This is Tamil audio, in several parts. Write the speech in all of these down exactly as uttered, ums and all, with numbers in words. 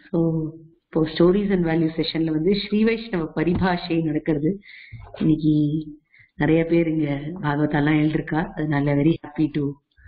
ஸோ இப்போ ஸ்டோரிஸ் அண்ட் வேல்யூ செஷன்ல வந்து ஸ்ரீ வைஷ்ணவ பரிபாஷை நடக்கிறது. இன்னைக்கு நிறைய பேர் இங்க பாகவதெல்லாம் எழுதிருக்கா. அதனால very happy to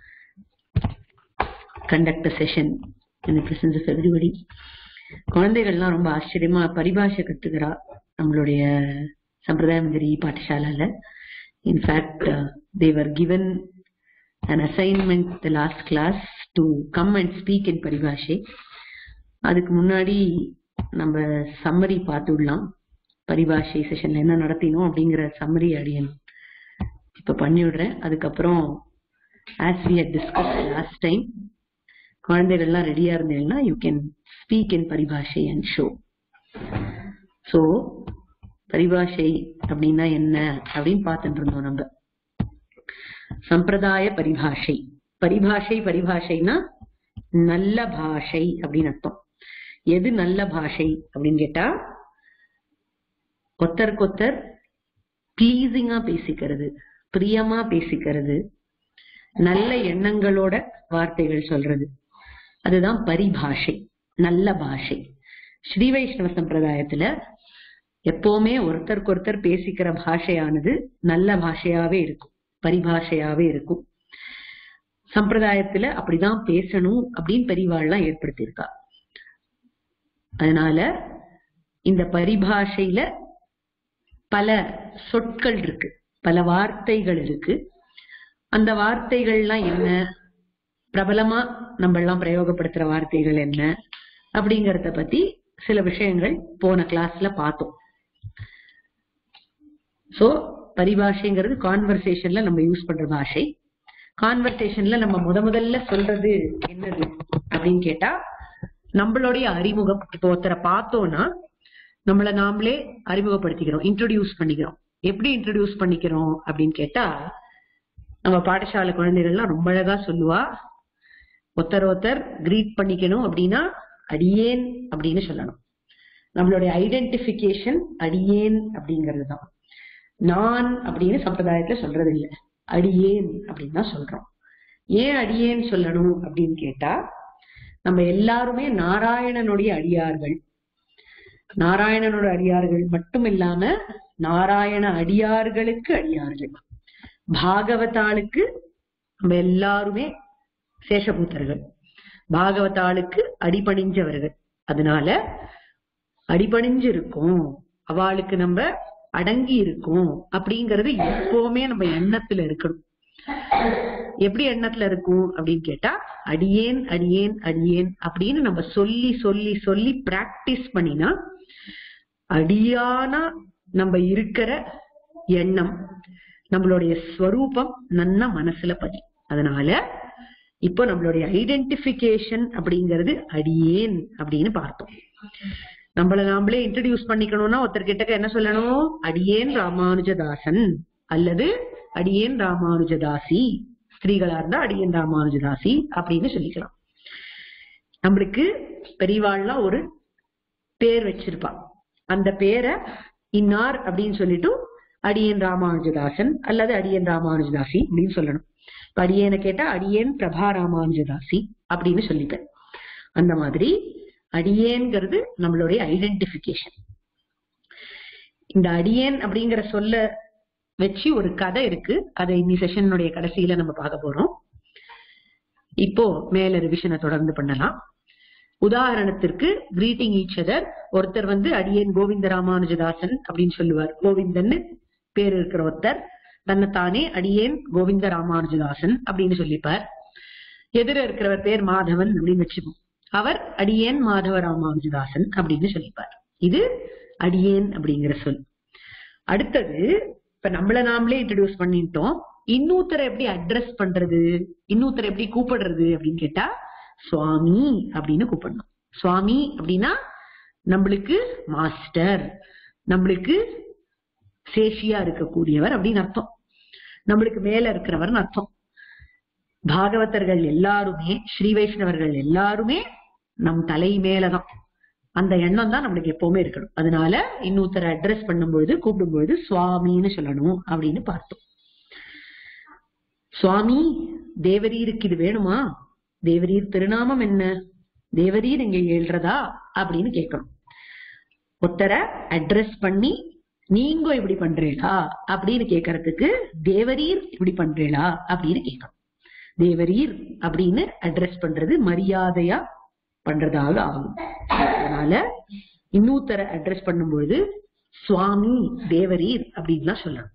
conduct a session in the presence of everybody. குழந்தைகள்லாம் ரொம்ப ஆச்சரியமா பரிபாஷை கத்துக்கிறா நம்மளுடைய சம்பிரதாய மஞ்சரி பாடசாலால. In fact they were given an assignment the last class to come and speak in Paribashai. அதுக்கு முன்னாடி நம்ம சம்மரி பார்த்துடலாம். பரிபாஷை செஷன்ல என்ன நடத்தினோம் அப்படிங்கிற சம்மரி அடியன் இப்ப பண்ணிவிடுறேன். அதுக்கப்புறம் as we had discussed last time, குழந்தைகள்லாம் ரெடியா இருந்தீங்கன்னா you can speak in Paribashai and show. So பரிபாஷை அப்படின்னா என்ன அப்படின்னு பார்த்துட்டு இருந்தோம் நம்ம. சம்பிரதாய பரிபாஷை. பரிபாஷை பரிபாஷைனா நல்ல பாஷை அப்படின்னு அர்த்தம். எது நல்ல பாஷை அப்படின்னு கேட்டா, ஒத்தருக்கொத்தர் பிளீசிங்கா பேசிக்கிறது, பிரியமா பேசிக்கிறது, நல்ல எண்ணங்களோட வார்த்தைகள் சொல்றது, அதுதான் பரிபாஷை, நல்ல பாஷை. ஸ்ரீ வைஷ்ணவ சம்பிரதாயத்துல எப்பவுமே ஒருத்தருக்கு ஒருத்தர் பேசிக்கிற பாஷையானது நல்ல பாஷையாவே இருக்கும், பரிபாஷையாவே இருக்கும். சம்பிரதாயத்துல அப்படிதான் பேசணும் அப்படின்னு பெரியவாள்லாம் ஏற்படுத்தியிருக்கா. அதனால இந்த பரிபாஷையில பல சொற்கள் இருக்கு, பல வார்த்தைகள் இருக்கு. அந்த வார்த்தைகள்லாம் என்ன, பிரபலமா நம்ம எல்லாம் பிரயோகப்படுத்துற வார்த்தைகள் என்ன அப்படிங்கறத பத்தி சில விஷயங்கள் போன கிளாஸ்ல பார்த்தோம். சோ பரிபாஷைங்கிறது கான்வர்சேஷன்ல நம்ம யூஸ் பண்ற பாஷை. கான்வர்சேஷன்ல நம்ம முத முதல்ல சொல்றது என்னது அப்படின்னு கேட்டா, நம்மளுடைய அறிமுகம். இப்போ ஒருத்தரை பார்த்தோம்னா நம்மள நாமளே அறிமுகப்படுத்திக்கிறோம், இன்ட்ரோடியூஸ் பண்ணிக்கிறோம். எப்படி இன்ட்ரோடியூஸ் பண்ணிக்கிறோம் அப்படின்னு கேட்டா, நம்ம பாடசாலை குழந்தைகள்லாம் ரொம்ப அழகா சொல்லுவா, ஒருத்தர் ஒருத்தர் கிரீட் பண்ணிக்கணும் அப்படின்னா அடியேன் அப்படின்னு சொல்லணும். நம்மளுடைய ஐடென்டிபிகேஷன் அடியேன் அப்படிங்கிறது தான். நான் அப்படின்னு சம்பிரதாயத்துல சொல்றது இல்லை, அடியேன் அப்படின்னு தான் சொல்றோம். ஏன் அடியேன் சொல்லணும் அப்படின்னு கேட்டா, நம்ம எல்லாருமே நாராயணனுடைய அடியார்கள். நாராயணனோட அடியார்கள் மட்டும் இல்லாம நாராயண அடியார்களுக்கு அடியார்கள். பாகவதாளுக்கு நம்ம எல்லாருமே சேஷபூத்தர்கள், பாகவதாளுக்கு அடிபணிஞ்சவர்கள். அதனால அடிபணிஞ்சு இருக்கும், அவளுக்கு நம்ம அடங்கி இருக்கும் அப்படிங்கறது எப்பவுமே நம்ம எண்ணத்துல இருக்கணும். எப்படி எண்ணத்துல இருக்கும் அப்படின்னு கேட்டா, அடியேன் அடியேன் அடியேன் அப்படின்னு நம்ம சொல்லி சொல்லி சொல்லி பிராக்டிஸ் பண்ணினா அடியானா நம்ம இருக்கிற எண்ணம், நம்மளுடைய ஸ்வரூபம் நன்னா மனசுல பதி. அதனால இப்போ நம்மளுடைய ஐடென்டிபிகேஷன் அப்படிங்கிறது அடியேன் அப்படின்னு பார்த்தோம். நம்மள நாமளே இன்ட்ரோடியூஸ் பண்ணிக்கணும்னா ஒருத்தர்கிட்ட என்ன சொல்லணும், அடியேன் ராமானுஜதாசன் அல்லது அடியேன் ராமானுஜதாசி. ஸ்திரீகளா இருந்தா அடியேன் ராமானுஜதாசி அப்படின்னு சொல்லிக்கலாம். நம்மளுக்கு பெரியவாள்லாம் ஒரு பேர் வச்சிருப்பா, அந்த பேரை இன்னார் அப்படின்னு சொல்லிட்டு அடியேன் ராமானுஜதாசன் அல்லது அடியேன் ராமானுஜதாசி அப்படின்னு சொல்லணும். அடியேனை கேட்டா அடியேன் பிரபா ராமானுஜதாசி அப்படின்னு சொல்லிப்பேன். அந்த மாதிரி அடியேன்கிறது நம்மளுடைய ஐடென்டிபிகேஷன். இந்த அடியேன் அப்படிங்கிற சொல்ல வச்சு ஒரு கதை இருக்கு, அதை இந்த செஷனுடைய கடைசியில நம்ம பார்க்க போறோம். இப்போ மேல ரிவிஷனை தொடர்ந்து பண்ணலாம். உதாரணத்திற்கு கிரீட்டிங் ஈச் அதர். ஒருத்தர் வந்து அடியேன் கோவிந்த ராமானுஜதாசன் அப்படின்னு சொல்லுவார். கோவிந்தன்னு பேர் இருக்கிற ஒருத்தர் தன்னைத்தானே அடியேன் கோவிந்த ராமானுஜதாசன் அப்படின்னு சொல்லிப்பார். எதிர இருக்கிறவர் பேர் மாதவன் அப்படின்னு வச்சுப்போம், அவர் அடியேன் மாதவ ராமானுஜதாசன் அப்படின்னு சொல்லிப்பார். இது அடியேன் அப்படிங்கிற சொல். அடுத்தது இப்ப நம்மள நாமளே இன்ட்ரோடியூஸ் பண்ணிட்டோம். இன்னொருத்தரை எப்படி அட்ரஸ் பண்றது, இன்னொருத்தரை எப்படி கூப்பிடுறது அப்படின்னு கேட்டா, சுவாமி அப்படின்னு கூப்பிடணும். சுவாமி அப்படின்னா நம்மளுக்கு மாஸ்டர், நம்மளுக்கு சேஷியா இருக்கக்கூடியவர் அப்படின்னு அர்த்தம், நம்மளுக்கு மேல இருக்கிறவர்னு அர்த்தம். பாகவதர்கள் எல்லாருமே, ஸ்ரீ வைஷ்ணவர்கள் எல்லாருமே நம் தலை மேலதான். அந்த எண்ணம் தான் நம்மளுக்கு எப்பவுமே இருக்கணும். அதனால இன்னொருத்தரை அட்ரஸ் பண்ணும்பொழுது கூப்பிடும்பொழுது சுவாமின்னு சொல்லணும் அப்படின்னு பார்த்தோம். சுவாமி தேவரீருக்கு இது வேணுமா, தேவரீர் திருநாமம் என்ன தேவரீர் இங்க ஏழ்றதா அப்படின்னு கேட்கணும். ஒருத்தரை அட்ரஸ் பண்ணி நீங்க இப்படி பண்றீங்களா அப்படின்னு கேட்கறதுக்கு தேவரீர் இப்படி பண்றீங்களா அப்படின்னு கேட்கணும். தேவரீர் அப்படின்னு அட்ரஸ் பண்றது மரியாதையா பண்றதாக ஆகும். அதனால இன்னொருத்தரை அட்ரஸ் பண்ணும்பொழுது சுவாமி தேவரீர் அப்படின்லாம் சொல்லணும்.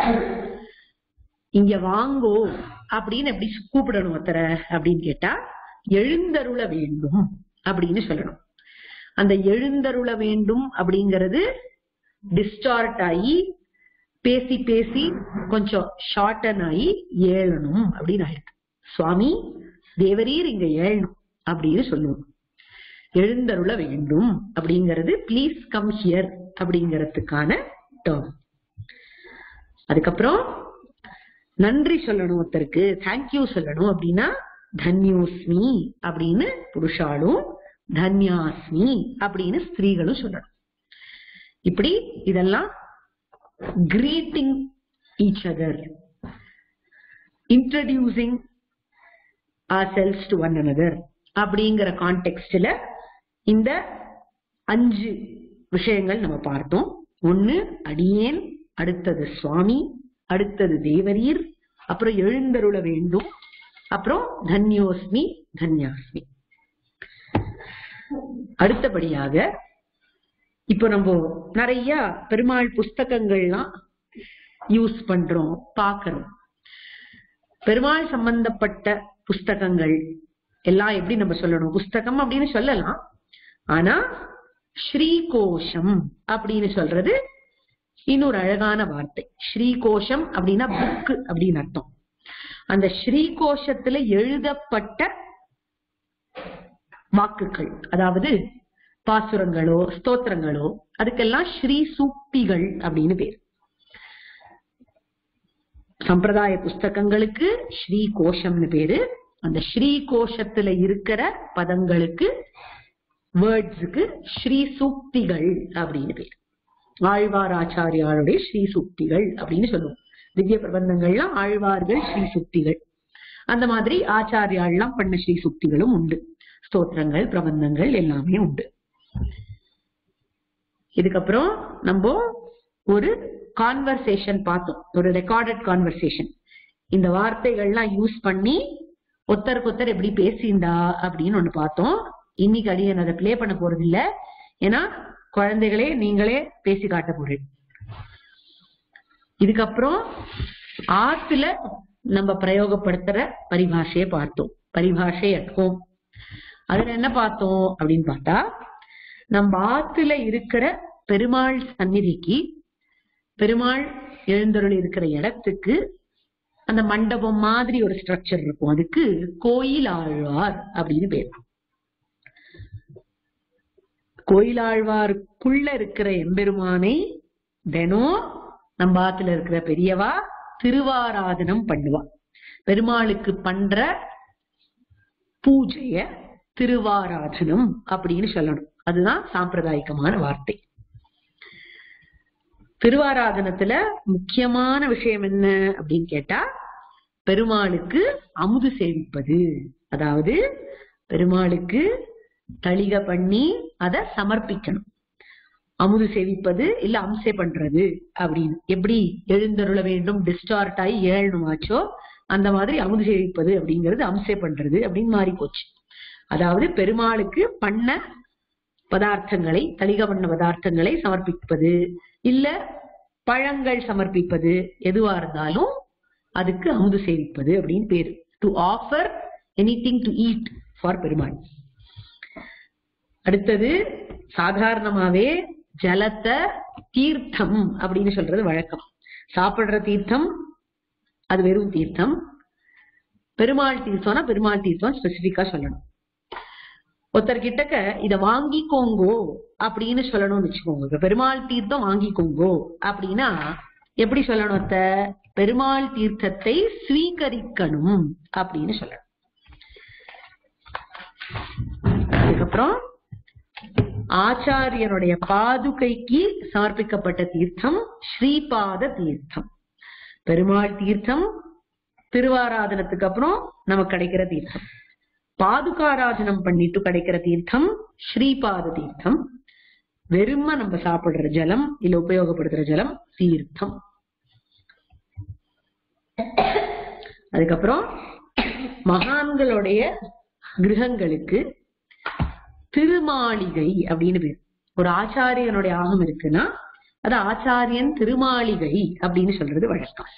இங்க வாங்கோ அப்படின்னு எப்படி கூப்பிடணும் ஒருத்தரை அப்படின்னு கேட்டா எழுந்தருள வேண்டும் அப்படின்னு சொல்லணும். அந்த எழுந்தருள வேண்டும் அப்படிங்கிறது டிஸ்டார்ட் ஆகி பேசி பேசி கொஞ்சம் ஷார்டன் ஆகி ஏழணும் அப்படின்னு ஆயிருக்கு. சுவாமி தேவரீர் இங்க ஏழணும் அப்படின்னு சொல்லுவோம். எழுந்தருள வேண்டும் அப்படிங்கிறது பிளீஸ் கம் ஹியர் அப்படிங்கிறதுக்கான டேர்ம். அதுக்கப்புறம் நன்றி சொல்லணும் ஒருத்தருக்கு, தேங்க்யூ சொல்லணும் அப்படின்னா தன்யோஸ்மி அப்படின்னு புருஷாலும் தன்யாஸ்மி அப்படின்னு ஸ்திரீகளும் சொல்லணும். இப்படி இதெல்லாம் greeting each other, introducing ourselves to one another அப்படிங்கிற கான்டெக்ஸ்ட்ல இந்த அஞ்சு விஷயங்கள் நம்ம பார்த்தோம். ஒண்ணு அடியேன், அடுத்தது சுவாமி, அடுத்தது தேவரீர், அப்புறம் எழுந்தருள வேண்டும், அப்புறம் தன்யோஸ்மி தன்யாஸ்மி. அடுத்தபடியாக இப்போ நம்ம நிறைய பெருமாள் புஸ்தகங்கள்லாம் யூஸ் பண்றோம், பாக்கிறோம். பெருமாள் சம்பந்தப்பட்ட புஸ்தகங்கள் எல்லாம் எப்படி நம்ம சொல்லணும்? புஸ்தகம் அப்படின்னு சொல்லலாம், ஆனா ஸ்ரீகோஷம் அப்படின்னு சொல்றது இன்னொரு அழகான வார்த்தை. ஸ்ரீகோஷம் அப்படின்னா புக்கு அப்படின்னு அர்த்தம். அந்த ஸ்ரீகோஷத்துல எழுதப்பட்ட வாக்குகள், அதாவது பாசுரங்களோ ஸ்தோத்திரங்களோ, அதுக்கெல்லாம் ஸ்ரீ சூக்திகள் அப்படின்னு பேர். சம்பிரதாய புஸ்தகங்களுக்கு ஸ்ரீ கோஷம்னு பேரு. அந்த ஸ்ரீ கோஷத்துல இருக்கிற பதங்களுக்கு, வேர்ட்ஸுக்கு ஸ்ரீ சூக்திகள் அப்படின்னு பேர். ஆழ்வார் ஆச்சாரியாருடைய ஸ்ரீ சூக்திகள் அப்படின்னு சொல்லுவோம். திவ்ய பிரபந்தங்கள்லாம் ஆழ்வார்கள் ஸ்ரீ சூக்திகள். அந்த மாதிரி ஆச்சாரியாலாம் பண்ண ஸ்ரீ சூக்திகளும் உண்டு. ஸ்தோத்திரங்கள் பிரபந்தங்கள் எல்லாமே உண்டு. இதுக்கப்புறம் நம்ம ஒரு கான்வர்சேஷன் பார்த்தோம், ஒரு ரெக்கார்டட் கான்வர்சேஷன். இந்த வார்த்தைகள்லாம் யூஸ் பண்ணி ஒருத்தருக்கு ஒருத்தர் எப்படி பேசிண்டா அப்படின்னு ஒண்ணு பார்த்தோம். இன்னைக்கு அடியன் அதை பிளே பண்ண போறது இல்ல, ஏன்னா குழந்தைகளே நீங்களே பேசி காட்ட போறேன். இதுக்கப்புறம் ஆத்துல நம்ம பிரயோகப்படுத்துற பரிபாஷையை பார்த்தோம், பரிபாஷை அட் ஹோம். அதுல என்ன பார்த்தோம் அப்படின்னு பார்த்தா, நம்ம ஆத்துல இருக்கிற பெருமாள் சந்நிதிக்கு, பெருமாள் எழுந்தருள் இருக்கிற இடத்துக்கு அந்த மண்டபம் மாதிரி ஒரு ஸ்ட்ரக்சர் இருக்கும், அதுக்கு கோயில் ஆழ்வார் அப்படின்னு பேர். கோயிலாழ்வாருக்குள்ள இருக்கிற எம்பெருமானை தினம் நம்ம ஆத்துல இருக்கிற பெரியவா திருவாராதனம் பண்ணுவா. பெருமாளுக்கு பண்ற பூஜைய திருவாராதனம் அப்படின்னு சொல்லணும். அதுதான் சாம்பிரதாயிகமான வார்த்தை. திருவாராதனத்துல முக்கியமான விஷயம் என்ன அப்படின்னு கேட்டா, பெருமாளுக்கு அமுது சேவிப்பது. அதாவது பெருமாளுக்கு தளிக பண்ணி அதை சமர்ப்பிக்கணும். அமுது சேவிப்பது இல்ல அம்சை பண்றது அப்படின்னு. எப்படி எழுந்தருள வேண்டும் டிஸ்டார்ட் ஆகி ஏழனுமாச்சோ, அந்த மாதிரி அமுது சேவிப்பது அப்படிங்கிறது அம்சை பண்றது அப்படின்னு மாறி போச்சு. அதாவது பெருமாளுக்கு பண்ண பதார்த்தங்களை, தளிக பண்ண பதார்த்தங்களை சமர்ப்பிப்பது, இல்ல பழங்கள் சமர்ப்பிப்பது, எதுவா இருந்தாலும் அதுக்கு அமுது சேவிப்பது அப்படின்னு பேரு. To offer anything to eat for Perumal. அடுத்தது சாதாரணமாவே ஜலத்தை தீர்த்தம் அப்படின்னு சொல்றது வழக்கம். சாப்பிடுற தீர்த்தம் அது வெறும் தீர்த்தம். பெருமாள் தீர்த்தம்னா பெருமாள் தீர்த்தம் ஸ்பெசிபிக்கா சொல்லணும். ஒருத்தர் கிட்டக்க இத வாங்கிக்கோங்கோ அப்படின்னு சொல்லணும்னு வச்சுக்கோங்க. பெருமாள் தீர்த்தம் வாங்கிக்கோங்கோ அப்படின்னா எப்படி சொல்லணும்? ஒருத்த பெருமாள் தீர்த்தத்தை ஸ்வீகரிக்கணும் அப்படின்னு சொல்லணும். அதுக்கப்புறம் ஆச்சாரியனுடைய பாதுகைக்கு சமர்ப்பிக்கப்பட்ட தீர்த்தம் ஸ்ரீபாத தீர்த்தம். பெருமாள் தீர்த்தம் திருவாராதனத்துக்கு அப்புறம் நமக்கு கிடைக்கிற தீர்த்தம். பாதுகாராதனம் பண்ணிட்டு கிடைக்கிற தீர்த்தம் ஸ்ரீபாத தீர்த்தம். வெறும நம்ம சாப்பிடுற ஜலம் இல்ல உபயோகப்படுத்துற ஜலம் தீர்த்தம். அதுக்கப்புறம் மகான்களுடைய கிரகங்களுக்கு திருமாளிகை அப்படின்னு பேர். ஒரு ஆச்சாரியனுடைய ஆகம் இருக்குன்னா அது ஆச்சாரியன் திருமாளிகை அப்படின்னு சொல்றது வழக்கம்.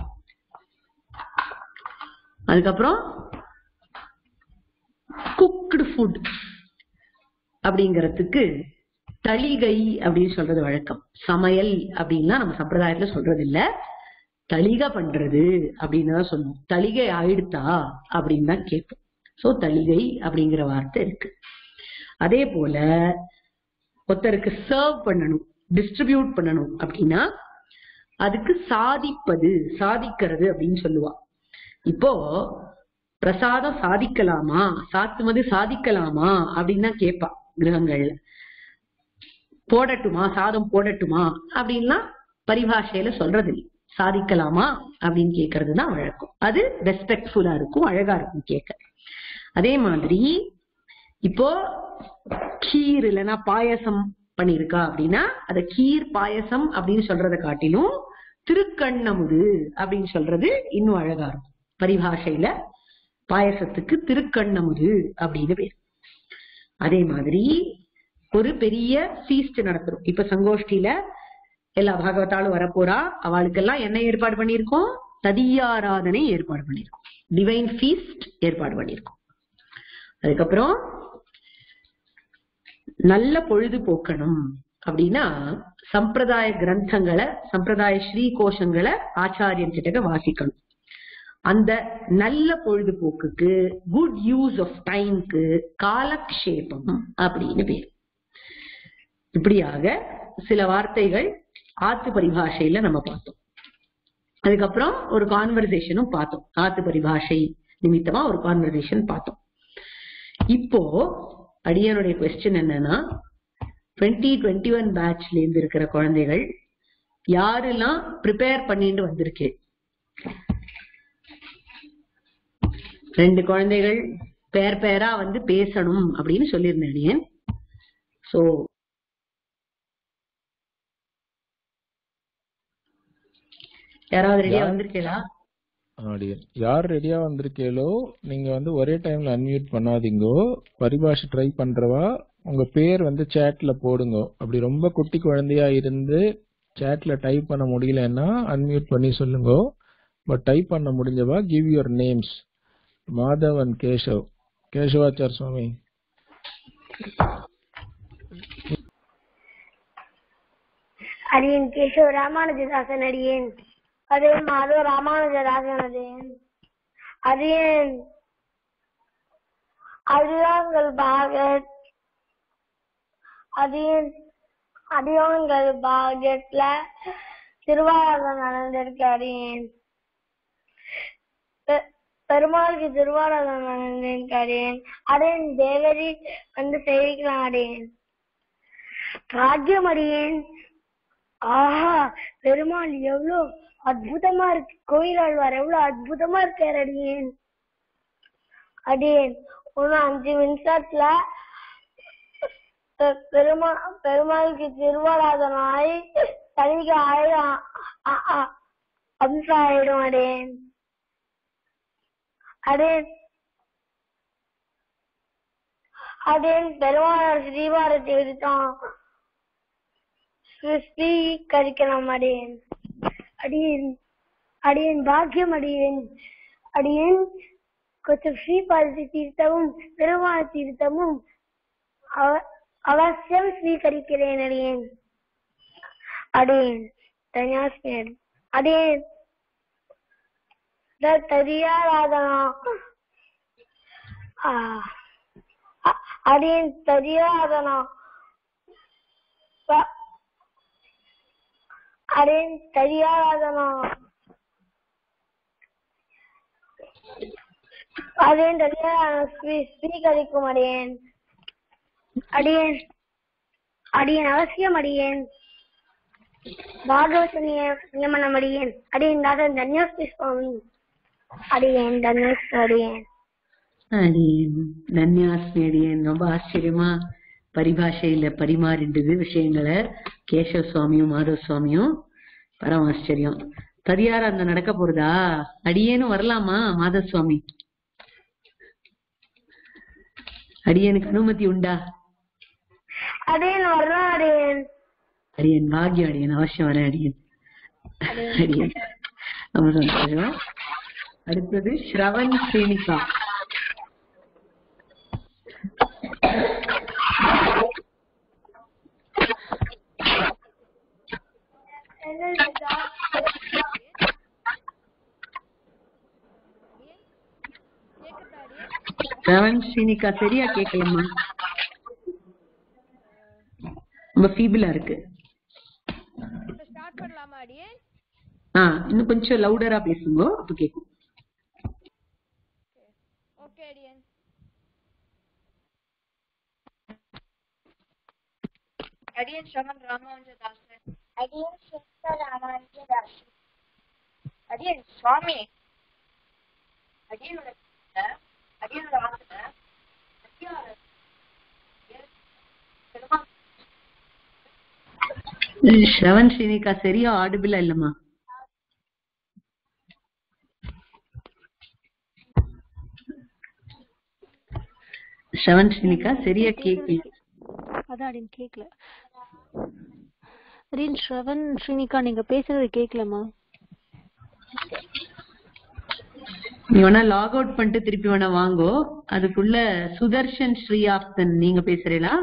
அதுக்கப்புறம் குக்டு ஃபுட் அப்படிங்கறதுக்கு தளிகை அப்படின்னு சொல்றது வழக்கம். சமையல் அப்படின்னா நம்ம சம்பிரதாயத்துல சொல்றது இல்ல, தளிகை பண்றது அப்படின்னு தான் சொல்லுவோம். தளிகை ஆயிடுத்தா அப்படின்னு தான் கேட்போம். சோ தளிகை அப்படிங்கிற வார்த்தை இருக்கு. அதே போல ஒருத்தருக்கு சர்வ் பண்ணணும், டிஸ்ட்ரிபியூட் பண்ணணும் அப்படின்னா அதுக்கு சாதிப்பது, சாதிக்கிறது அப்படின்னு சொல்லுவா. இப்போ பிரசாதம் சாதிக்கலாமா, சாத்துமது சாதிக்கலாமா அப்படின்னு தான் கேட்பா கிரகங்கள்ல. போடட்டுமா, சாதம் போடட்டுமா அப்படின்னா பரிபாஷையில சொல்றது இல்லை. சாதிக்கலாமா அப்படின்னு கேட்கறதுதான் வழக்கம். அது ரெஸ்பெக்ட்ஃபுல்லா இருக்கும், அழகா இருக்கும் கேட்க. அதே மாதிரி இப்போ கீர் இல்லைன்னா பாயசம் பண்ணிருக்கா அப்படின்னா அத கீர் பாயசம் அப்படின்னு சொல்றதை காட்டிலும் திருக்கண்ணமுது அப்படின்னு சொல்றது இன்னும் அழகா இருக்கும். பரிபாஷையில பாயசத்துக்கு திருக்கண்ணமுது அப்படின்னு பேர். அதே மாதிரி ஒரு பெரிய ஃபீஸ்ட் நடத்துறோம். இப்ப சங்கோஷ்டியில எல்லா பாகவத்தாலும் வரப்போறா, அவளுக்கெல்லாம் என்ன ஏற்பாடு பண்ணிருக்கோம்? ததியாராதனை ஏற்பாடு பண்ணிருக்கோம், டிவைன் ஃபீஸ்ட் ஏற்பாடு பண்ணிருக்கோம். அதுக்கப்புறம் நல்ல பொழுது போக்கணும் அப்படின்னா சம்பிரதாய கிரந்தங்களை, சம்பிரதாய ஸ்ரீ கோஷங்களை ஆச்சாரியன் கிட்ட வாசிக்கணும். அந்த நல்ல பொழுதுபோக்குக்கு, குட் யூஸ் ஆஃப் டைம்க்கு காலக்ஷேபம் அப்படின்னு பேர். இப்படியாக சில வார்த்தைகள் ஆத்து பரிபாஷையில நம்ம பார்த்தோம். அதுக்கப்புறம் ஒரு கான்வர்சேஷனும் பார்த்தோம். ஆத்து பரிபாஷை நிமித்தமா ஒரு கான்வர்சேஷன் பார்த்தோம். இப்போ அடியனுடைய கொஸ்டின் என்னன்னா, டுவெண்ட்டி டுவெண்ட்டி ஒன் பேட்ச்ல இருந்து இருக்கிற குழந்தைகள் யாரெல்லாம் ப்ரிப்பேர் பண்ணிட்டு வந்திருக்கு? ரெண்டு குழந்தைகள் பேர் பேரா வந்து பேசணும் அப்படின்னு சொல்லியிருந்தேன். சோ யாராவது ரெடியா வந்திருக்கீங்களா? யார் ரெடியா வந்திருக்கீங்களோ நீங்க வந்து ஒரே டைம்ல அன்மியூட் பண்ணாதீங்கோ. பரிபாஷை ட்ரை பண்றவா உங்க பேர் வந்து சேட்ல போடுங்க. அப்படி ரொம்ப குட்டி குழந்தையா இருந்து சேட்ல டைப் பண்ண முடியலன்னா அன்மியூட் பண்ணி சொல்லுங்க. பட் டைப் பண்ண முடிஞ்சவா give your names. Madhav and Keshav. Keshavachar Swami. அடியன் கேசவ ராமானுஜதாசன். அடியேன் அதே மாதவ ராமானுஜதாசன். அடியேன் அடியேன் அடியாங்கள் பாகத் அடியேன் அடியாங்கள் பாகத்ல திருவாரூர் நடந்திருக்கு. அடியேன் பெருமாளுக்கு திருவாரூர் நடந்திருக்கு. அடியேன் அடியேன் தேவரி வந்து சேவிக்கலாம். அடியேன் பாக்கியம். அடியேன் ஆஹா, பெருமாள் எவ்வளவு அற்புதமா இருக்கு, கோயிலாழ்வார் எவ்வளவு அற்புதமா இருக்காரு. அடியேன் அடியேன் ஒன்னு அஞ்சு நிமிஷத்துல பெருமா பெருமாளுக்கு திருவாராதனாய் தனிக்கு ஆயிரம் அம்சம் ஆயிடும். அடேன் அடேன் அடேன் பெருமாள் ஸ்ரீவாரத்தை விடுத்தான் ஸ்ரீகரிக்கலாம். அடேன் அடியேன் அடியேன் பாக்கியம். அடியேன் அடியேன் கொஞ்சம் ஸ்ரீபாதத்தை தீர்த்தமும் பெருமாள தீர்த்தமும் அவசியம் ஸ்வீகரிக்கிறேன். அடியேன் அடியேன் தன்யாஸ்மேன். அடியேன் ததியாராதனா அடியேன் ததியாராதனா அடியேன் ததியாராதனா அடியேன் ததியாராதனா ஸ்வீகரிக்கும். அடியேன் அடியேன் அடியேன் அவசியம். அடியேன் பாகவத நியமனம். அடியேன் அடியேன் தாசன் தன்யோஸ்தி சுவாமி. அடியேன் தன்யோஸ்தி. அடியேன் அடியேன் நன்யாஸ்மி அடியேன். ரொம்ப ஆச்சரியமா பரிபாஷையில பரிமாறிண்டது விஷயங்களை கேசவ சுவாமியும் மாதவ சுவாமியும். பரம ஆச்சரியம். தரியாரா அந்த நடக்க போறதா? அடியேனும் வரலாமா மாதவ சுவாமி? அடியனுக்கு அனுமதி உண்டா? அடியேன் வரலாம் அடியேன். அடியன் பாக்கியம் அடியன், அவசியம் வரேன் அடியன். அடியன் ரொம்ப சந்தோஷம். அடுத்தது ஸ்ரவன் ஸ்ரீனிகா. ஸ்ரவன் ஸ்ரீனிகா சரியா கேட்கலாமா? ரொம்ப ஃபீபிளா இருக்கு. ஆ இன்னும் கொஞ்சம் லவுடரா பேசுங்க, அப்ப கேக்கும். ஓகே அடியன். அடியன் ஸ்ரவன் ராமானுஜ தாசர். அடியேன் ஸ்ரீ ராமானுஜ தாசர். அடியன் சுவாமி. அடியனோட அடியனோட ஆத்துல ஸ்ரவன் ஸ்ரீனிகா சரியா ஆடிபிளா இல்லம்மா? ஸ்ரவன் ஸ்ரீனிகா சரியா கேக்கல. அதான் அடியன் கேக்கல. அடியன் ஸ்ரவன் ஸ்ரீனிகா நீங்க பேசுறது கேக்கலமா? நீ வேணா லாக் அவுட் பண்ணிட்டு திருப்பி வேணா வாங்கோ. அதுக்குள்ள சுதர்ஷன் ஸ்ரீஆப்தன் நீங்க பேசுறீங்களா?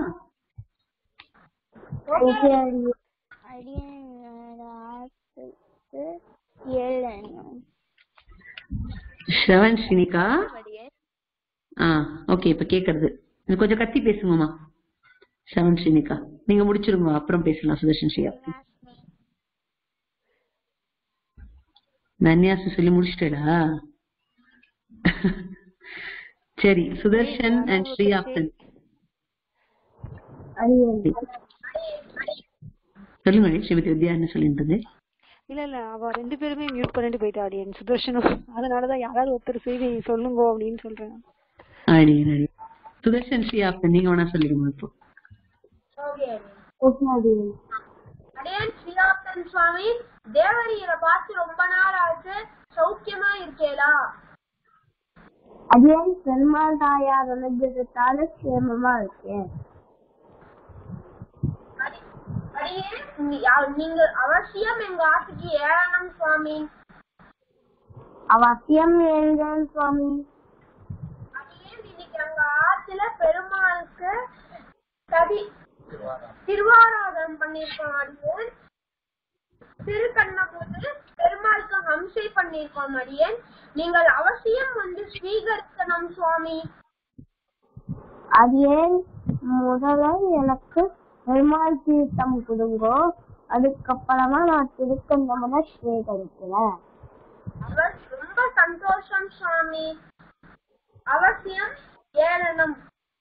ஸ்ரவன் ஸ்ரீனிகா ஆ ஓகே இப்ப கேக்குறது. கொஞ்சம் கத்தி பேசுங்கம்மா. ஸ்ரவன் ஸ்ரீனிகா நீங்க முடிச்சிருங்க, அப்புறம் பேசலாம். சுதர்ஷன் ஸ்ரீஆப்தன் நன்யாசு சொல்லி முடிச்சிட்டா? சரி சுதர்ஷன் அண்ட் ஸ்ரீஆப்தன் சொல்லுங்க. ஸ்ரீமதி வித்யா என்ன சொல்லிட்டு? இல்ல இல்ல அவ ரெண்டு பேருமே மியூட் பண்ணிட்டு போயிட்டா அடியன் சுதர்ஷனும். அதனாலதான் யாராவது ஒருத்தர் செய்தி சொல்லுங்க அப்படின்னு சொல்றேன். சுதர்ஷன் ஸ்ரீஆப்தன் நீங்க வேணா சொல்லிடுங்க இப்போ. அடியேன் ஸ்ரீஆப்தன் சுவாமி, தேவரீரை பார்த்து ரொம்ப நாள் ஆச்சு, சௌக்கியமா இருக்கேளா? அடியேன் பெருமாள் தாயார் அனுகிரகத்தால சேமமா இருக்கேன். நீங்க அவசியம் எங்க ஆத்துக்கு ஏறணும் சுவாமி. அவசியம் ஏறுகிறேன் சுவாமி. அடியேன் இன்னைக்கு எங்க ஆத்துல பெருமாளுக்கு கதி திருவாராதனம் பண்ணிருக்கோம். அடியேன் திருக்கண்ணபோது பெருமாளுக்கு ஹம்சை பண்ணிருக்கோம். அடியேன் நீங்கள் அவசியம் வந்து ஸ்வீகரிக்கணும் சுவாமி. அடியேன் முதல்ல எனக்கு பெருமாள் தீர்த்தம் கொடுங்கோ, அதுக்கப்புறமா நான் திருக்கண்ணமனை ஸ்வீகரிக்கிறேன். ரொம்ப சந்தோஷம் சுவாமி, அவசியம் ஏறணும்.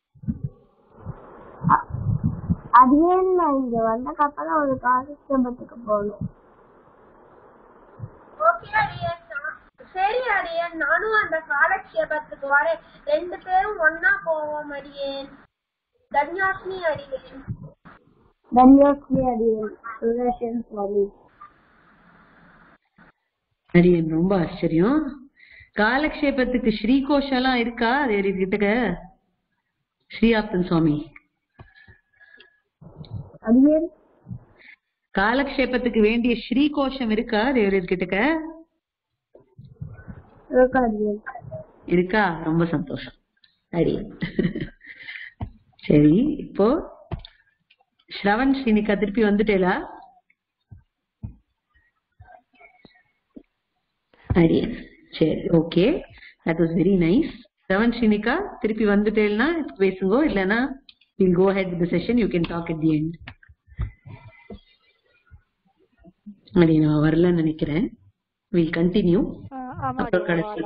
அடியேன் நான் இங்க வந்தக்கப்புறம் ஒரு காலட்சேபத்துக்கு போகணும். சரி அடியேன், நானும் அந்த காலட்சேபத்துக்கு வரேன். ரெண்டு பேரும் ஒன்னா போவோம் அடியேன். தன்யாஸ்மி அடியேன். தன்யாஸ்மி அடியேன். சுதர்ஷன் சுவாமி அடியேன் ரொம்ப ஆச்சரியம். காலக்ஷேபத்துக்கு ஸ்ரீகோஷெல்லாம் இருக்கா கிட்டக்க? ஸ்ரீஆப்தன் சுவாமி அடியேன் காலக்ஷேபத்துக்கு வேண்டிய ஸ்ரீகோஷம் இருக்கா தேவரீர்கிட்டக்க? இருக்கா? ரொம்ப சந்தோஷம் அடியேன். சரி இப்போ ஸ்ரவன் ஸ்ரீனிகா திருப்பி வந்துட்டேலா? அடியேன் சரி okay, that was very nice. Shravan Srinika திருப்பி வந்துட்டேல்னா பேசுங்க, இல்லைன்னா we'll go ahead with the session. You can talk at the end. அடி நான் வரலன்னு நினைக்கிறேன். we'll continue. அப்புறம்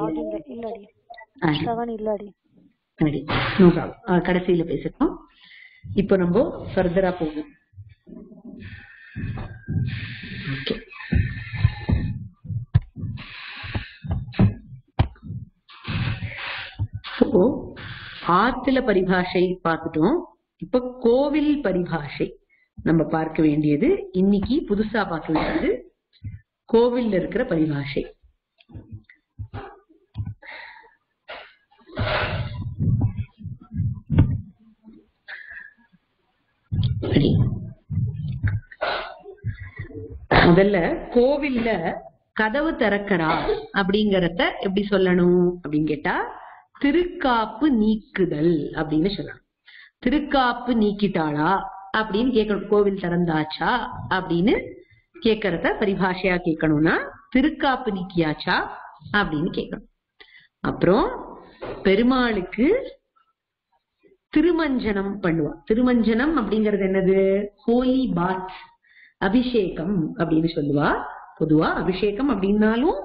கடைசியில பேசணும். இப்போ நம்ம ஃபர்தரா போவோம். ஓகே So ஆத்துல பரிபாஷை பார்த்துட்டோம். இப்ப கோவில் பரிபாஷை நம்ம பார்க்க வேண்டியது, இன்னைக்கு புதுசா பார்க்க வேண்டியது கோவில்ல இருக்கிற பரிபாஷை. முதல்ல கோவில்ல கதவு திறக்கிறா அப்படிங்கறத எப்படி சொல்லணும் அப்படின்னு கேட்டா, திருக்காப்பு நீக்குதல் அப்படின்னு சொல்லணும். திருக்காப்பு நீக்கிட்டாளா அப்படின்னு கேட்கணும். கோவில் திறந்தாச்சா அப்படின்னு கேட்கறத பரிபாஷையா கேட்கணும்னா திருக்காப்பு நீக்கியாச்சா அப்படின்னு கேட்கணும். அப்புறம் பெருமாளுக்கு திருமஞ்சனம் பண்ணுவா. திருமஞ்சனம் அப்படிங்கிறது என்னது? ஹோலி பாத், அபிஷேகம் அப்படின்னு சொல்லுவா. பொதுவா அபிஷேகம் அப்படின்னாலும்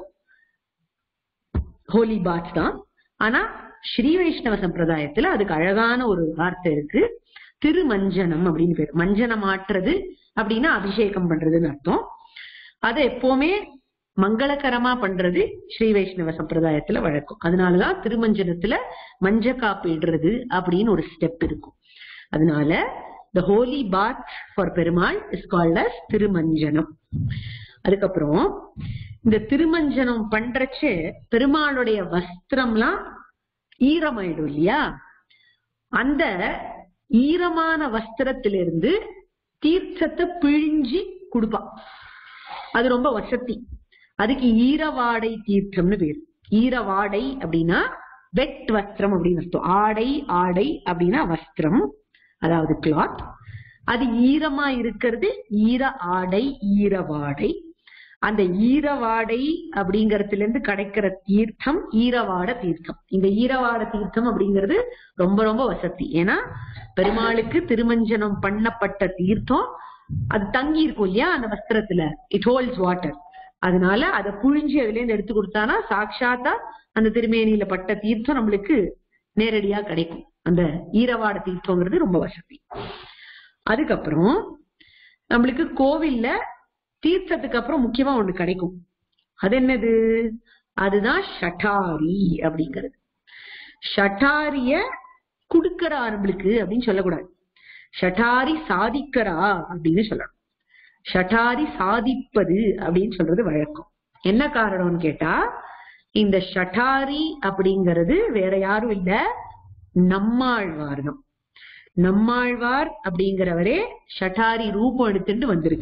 ஹோலி பாத் தான். ஆனா ஸ்ரீ வைஷ்ணவ சம்பிரதாயத்துல அதுக்கு அழகான ஒரு வார்த்தை இருக்கு, திருமஞ்சனம் அப்படின்னு பேரு. மஞ்சனம் ஆற்றுறது அப்படின்னா அபிஷேகம் பண்றதுன்னு அர்த்தம். அதை எப்பவுமே மங்களகரமா பண்றது ஸ்ரீ வைஷ்ணவ சம்பிரதாயத்துல வழக்கம். அதனாலதான் திருமஞ்சனத்துல மஞ்ச காப்பு இடுறது அப்படின்னு ஒரு ஸ்டெப் இருக்கும். அதனால the holy bath for Perumal is called as திருமஞ்சனம். அதுக்கப்புறம் இந்த திருமஞ்சனம் பண்றச்சு பெருமாளுடைய வஸ்திரம்லாம் ஈரமாயிடும் இல்லையா? அந்த ஈரமான வஸ்திரத்திலிருந்து தீர்த்தத்தை பிழிஞ்சி கொடுப்பா. அது ரொம்ப வசதி. அதுக்கு ஈரவாடை தீர்த்தம்னு பேரு. ஈரவாடை அப்படின்னா வெட் வஸ்திரம் அப்படின்னு அர்த்தம். ஆடை ஆடை அப்படின்னா வஸ்திரம், அதாவது கிளாத். அது ஈரமா இருக்கிறது ஈர ஆடை, ஈரவாடை. அந்த ஈரவாடை அப்படிங்கறதுல இருந்து கிடைக்கிற தீர்த்தம் ஈரவாட தீர்த்தம். இந்த ஈரவாட தீர்த்தம் அப்படிங்கிறது ரொம்ப ரொம்ப வசதி. ஏன்னா பெருமாளுக்கு திருமஞ்சனம் பண்ணப்பட்ட தீர்த்தம் அது தங்கி இருக்கும் இல்லையா அந்த வஸ்திரத்துல, இட் ஹோல்ட்ஸ் வாட்டர். அதனால அதை புழிஞ்சி அதுல இருந்து எடுத்து கொடுத்தானா சாட்சாத்தா அந்த திருமேனியில பட்ட தீர்த்தம் நம்மளுக்கு நேரடியா கிடைக்கும். அந்த ஈரவாட தீர்த்தம்ங்கிறது ரொம்ப வசதி. அதுக்கப்புறம் நம்மளுக்கு கோவில்ல தீர்த்தத்துக்கு அப்புறம் முக்கியமா ஒண்ணு கிடைக்கும். அது என்னது? அதுதான் ஷட்டாரி அப்படிங்கிறது. ஷட்டாரிய குடுக்கறா நம்மளுக்கு அப்படின்னு சொல்லக்கூடாது. ஷட்டாரி சாதிக்கிறா அப்படின்னு சொல்லணும். ஷட்டாரி சாதிப்பது அப்படின்னு சொல்றது வழக்கம். என்ன காரணம்னு கேட்டா, இந்த ஷட்டாரி அப்படிங்கிறது வேற யாரும் இல்ல, நம்மாழ்வார் தான். நம்மாழ்வார் அப்படிங்கிறவரே ஷட்டாரி ரூபம் எடுத்துட்டு வந்திருக்க.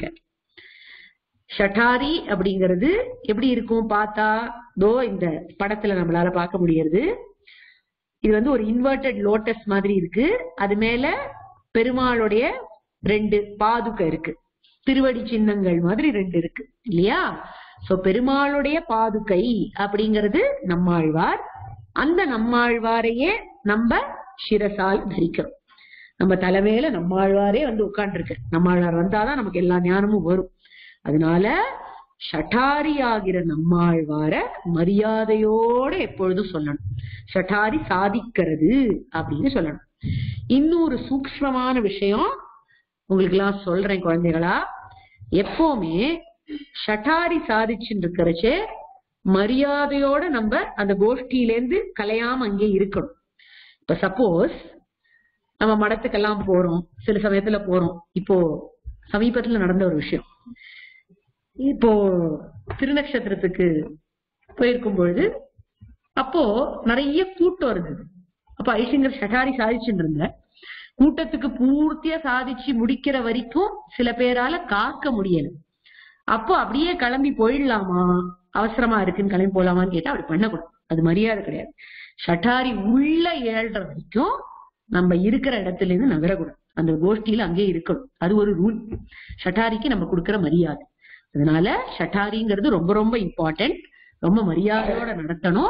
ஷட்டாரி அப்படிங்கிறது எப்படி இருக்கும் பார்த்தா, தோ இந்த படத்துல நம்மளால பார்க்க முடியாது. இது வந்து ஒரு இன்வெர்டட் லோட்டஸ் மாதிரி இருக்கு. அது மேல பெருமாளுடைய ரெண்டு பாதுகை இருக்கு, திருவடி சின்னங்கள் மாதிரி ரெண்டு இருக்கு இல்லையா? சோ பெருமாளுடைய பாதுகை அப்படிங்கிறது நம்மாழ்வார். அந்த நம்மாழ்வாரையே நம்ம சிரசால் தரிக்கிறோம். நம்ம தலைமையில நம்மாழ்வாரே வந்து உட்கார்ந்து இருக்கு. நம்மாழ்வார் வந்தாதான் நமக்கு எல்லா ஞானமும் வரும். அதனால ஷட்டாரி ஆகிற நம்மாழ்வார மரியாதையோட எப்பொழுதும் சொல்லணும். ஷட்டாரி சாதிக்கிறது அப்படின்னு சொல்லணும். இன்னொரு சூக்ஷ்மமான விஷயம் உங்களுக்கு எல்லாம் சொல்றேன் குழந்தைகளா. எப்பவுமே ஷட்டாரி சாதிச்சுட்டு இருக்கிறச்சே மரியாதையோட நம்ம அந்த கோஷ்டியிலேருந்து கலையாம அங்கே இருக்கணும். இப்ப சப்போஸ் நம்ம மடத்துக்கெல்லாம் போறோம், சில சமயத்துல போறோம். இப்போ சமீபத்துல நடந்த ஒரு விஷயம், இப்போ திருநக்ஷத்திரத்துக்கு போயிருக்கும் பொழுது அப்போ நிறைய கூட்டம் இருந்தது. அப்ப ஐசிங்கர் ஷட்டாரி சாதிச்சுட்டு இருந்த கூட்டத்துக்கு பூர்த்தியா சாதிச்சு முடிக்கிற வரைக்கும் சில பேரால காக்க முடியல. அப்போ அப்படியே கிளம்பி போயிடலாமா, அவசரமா இருக்குன்னு கிளம்பி போலாமான்னு கேட்டா அப்படி பண்ணக்கூடாது. அது மரியாதை கிடையாது. ஷட்டாரி உள்ள ஏழ்ற வரைக்கும் நம்ம இருக்கிற இடத்துல இருந்து நகரக்கூடாது. அந்த கோஷ்டியில அங்கேயே இருக்கணும். அது ஒரு ரூல், ஷட்டாரிக்கு நம்ம கொடுக்கிற மரியாதை. அதனால ஷட்டாரிங்கிறது ரொம்ப ரொம்ப இம்பார்ட்டன்ட். ரொம்ப மரியாதையோட நடத்தணும்.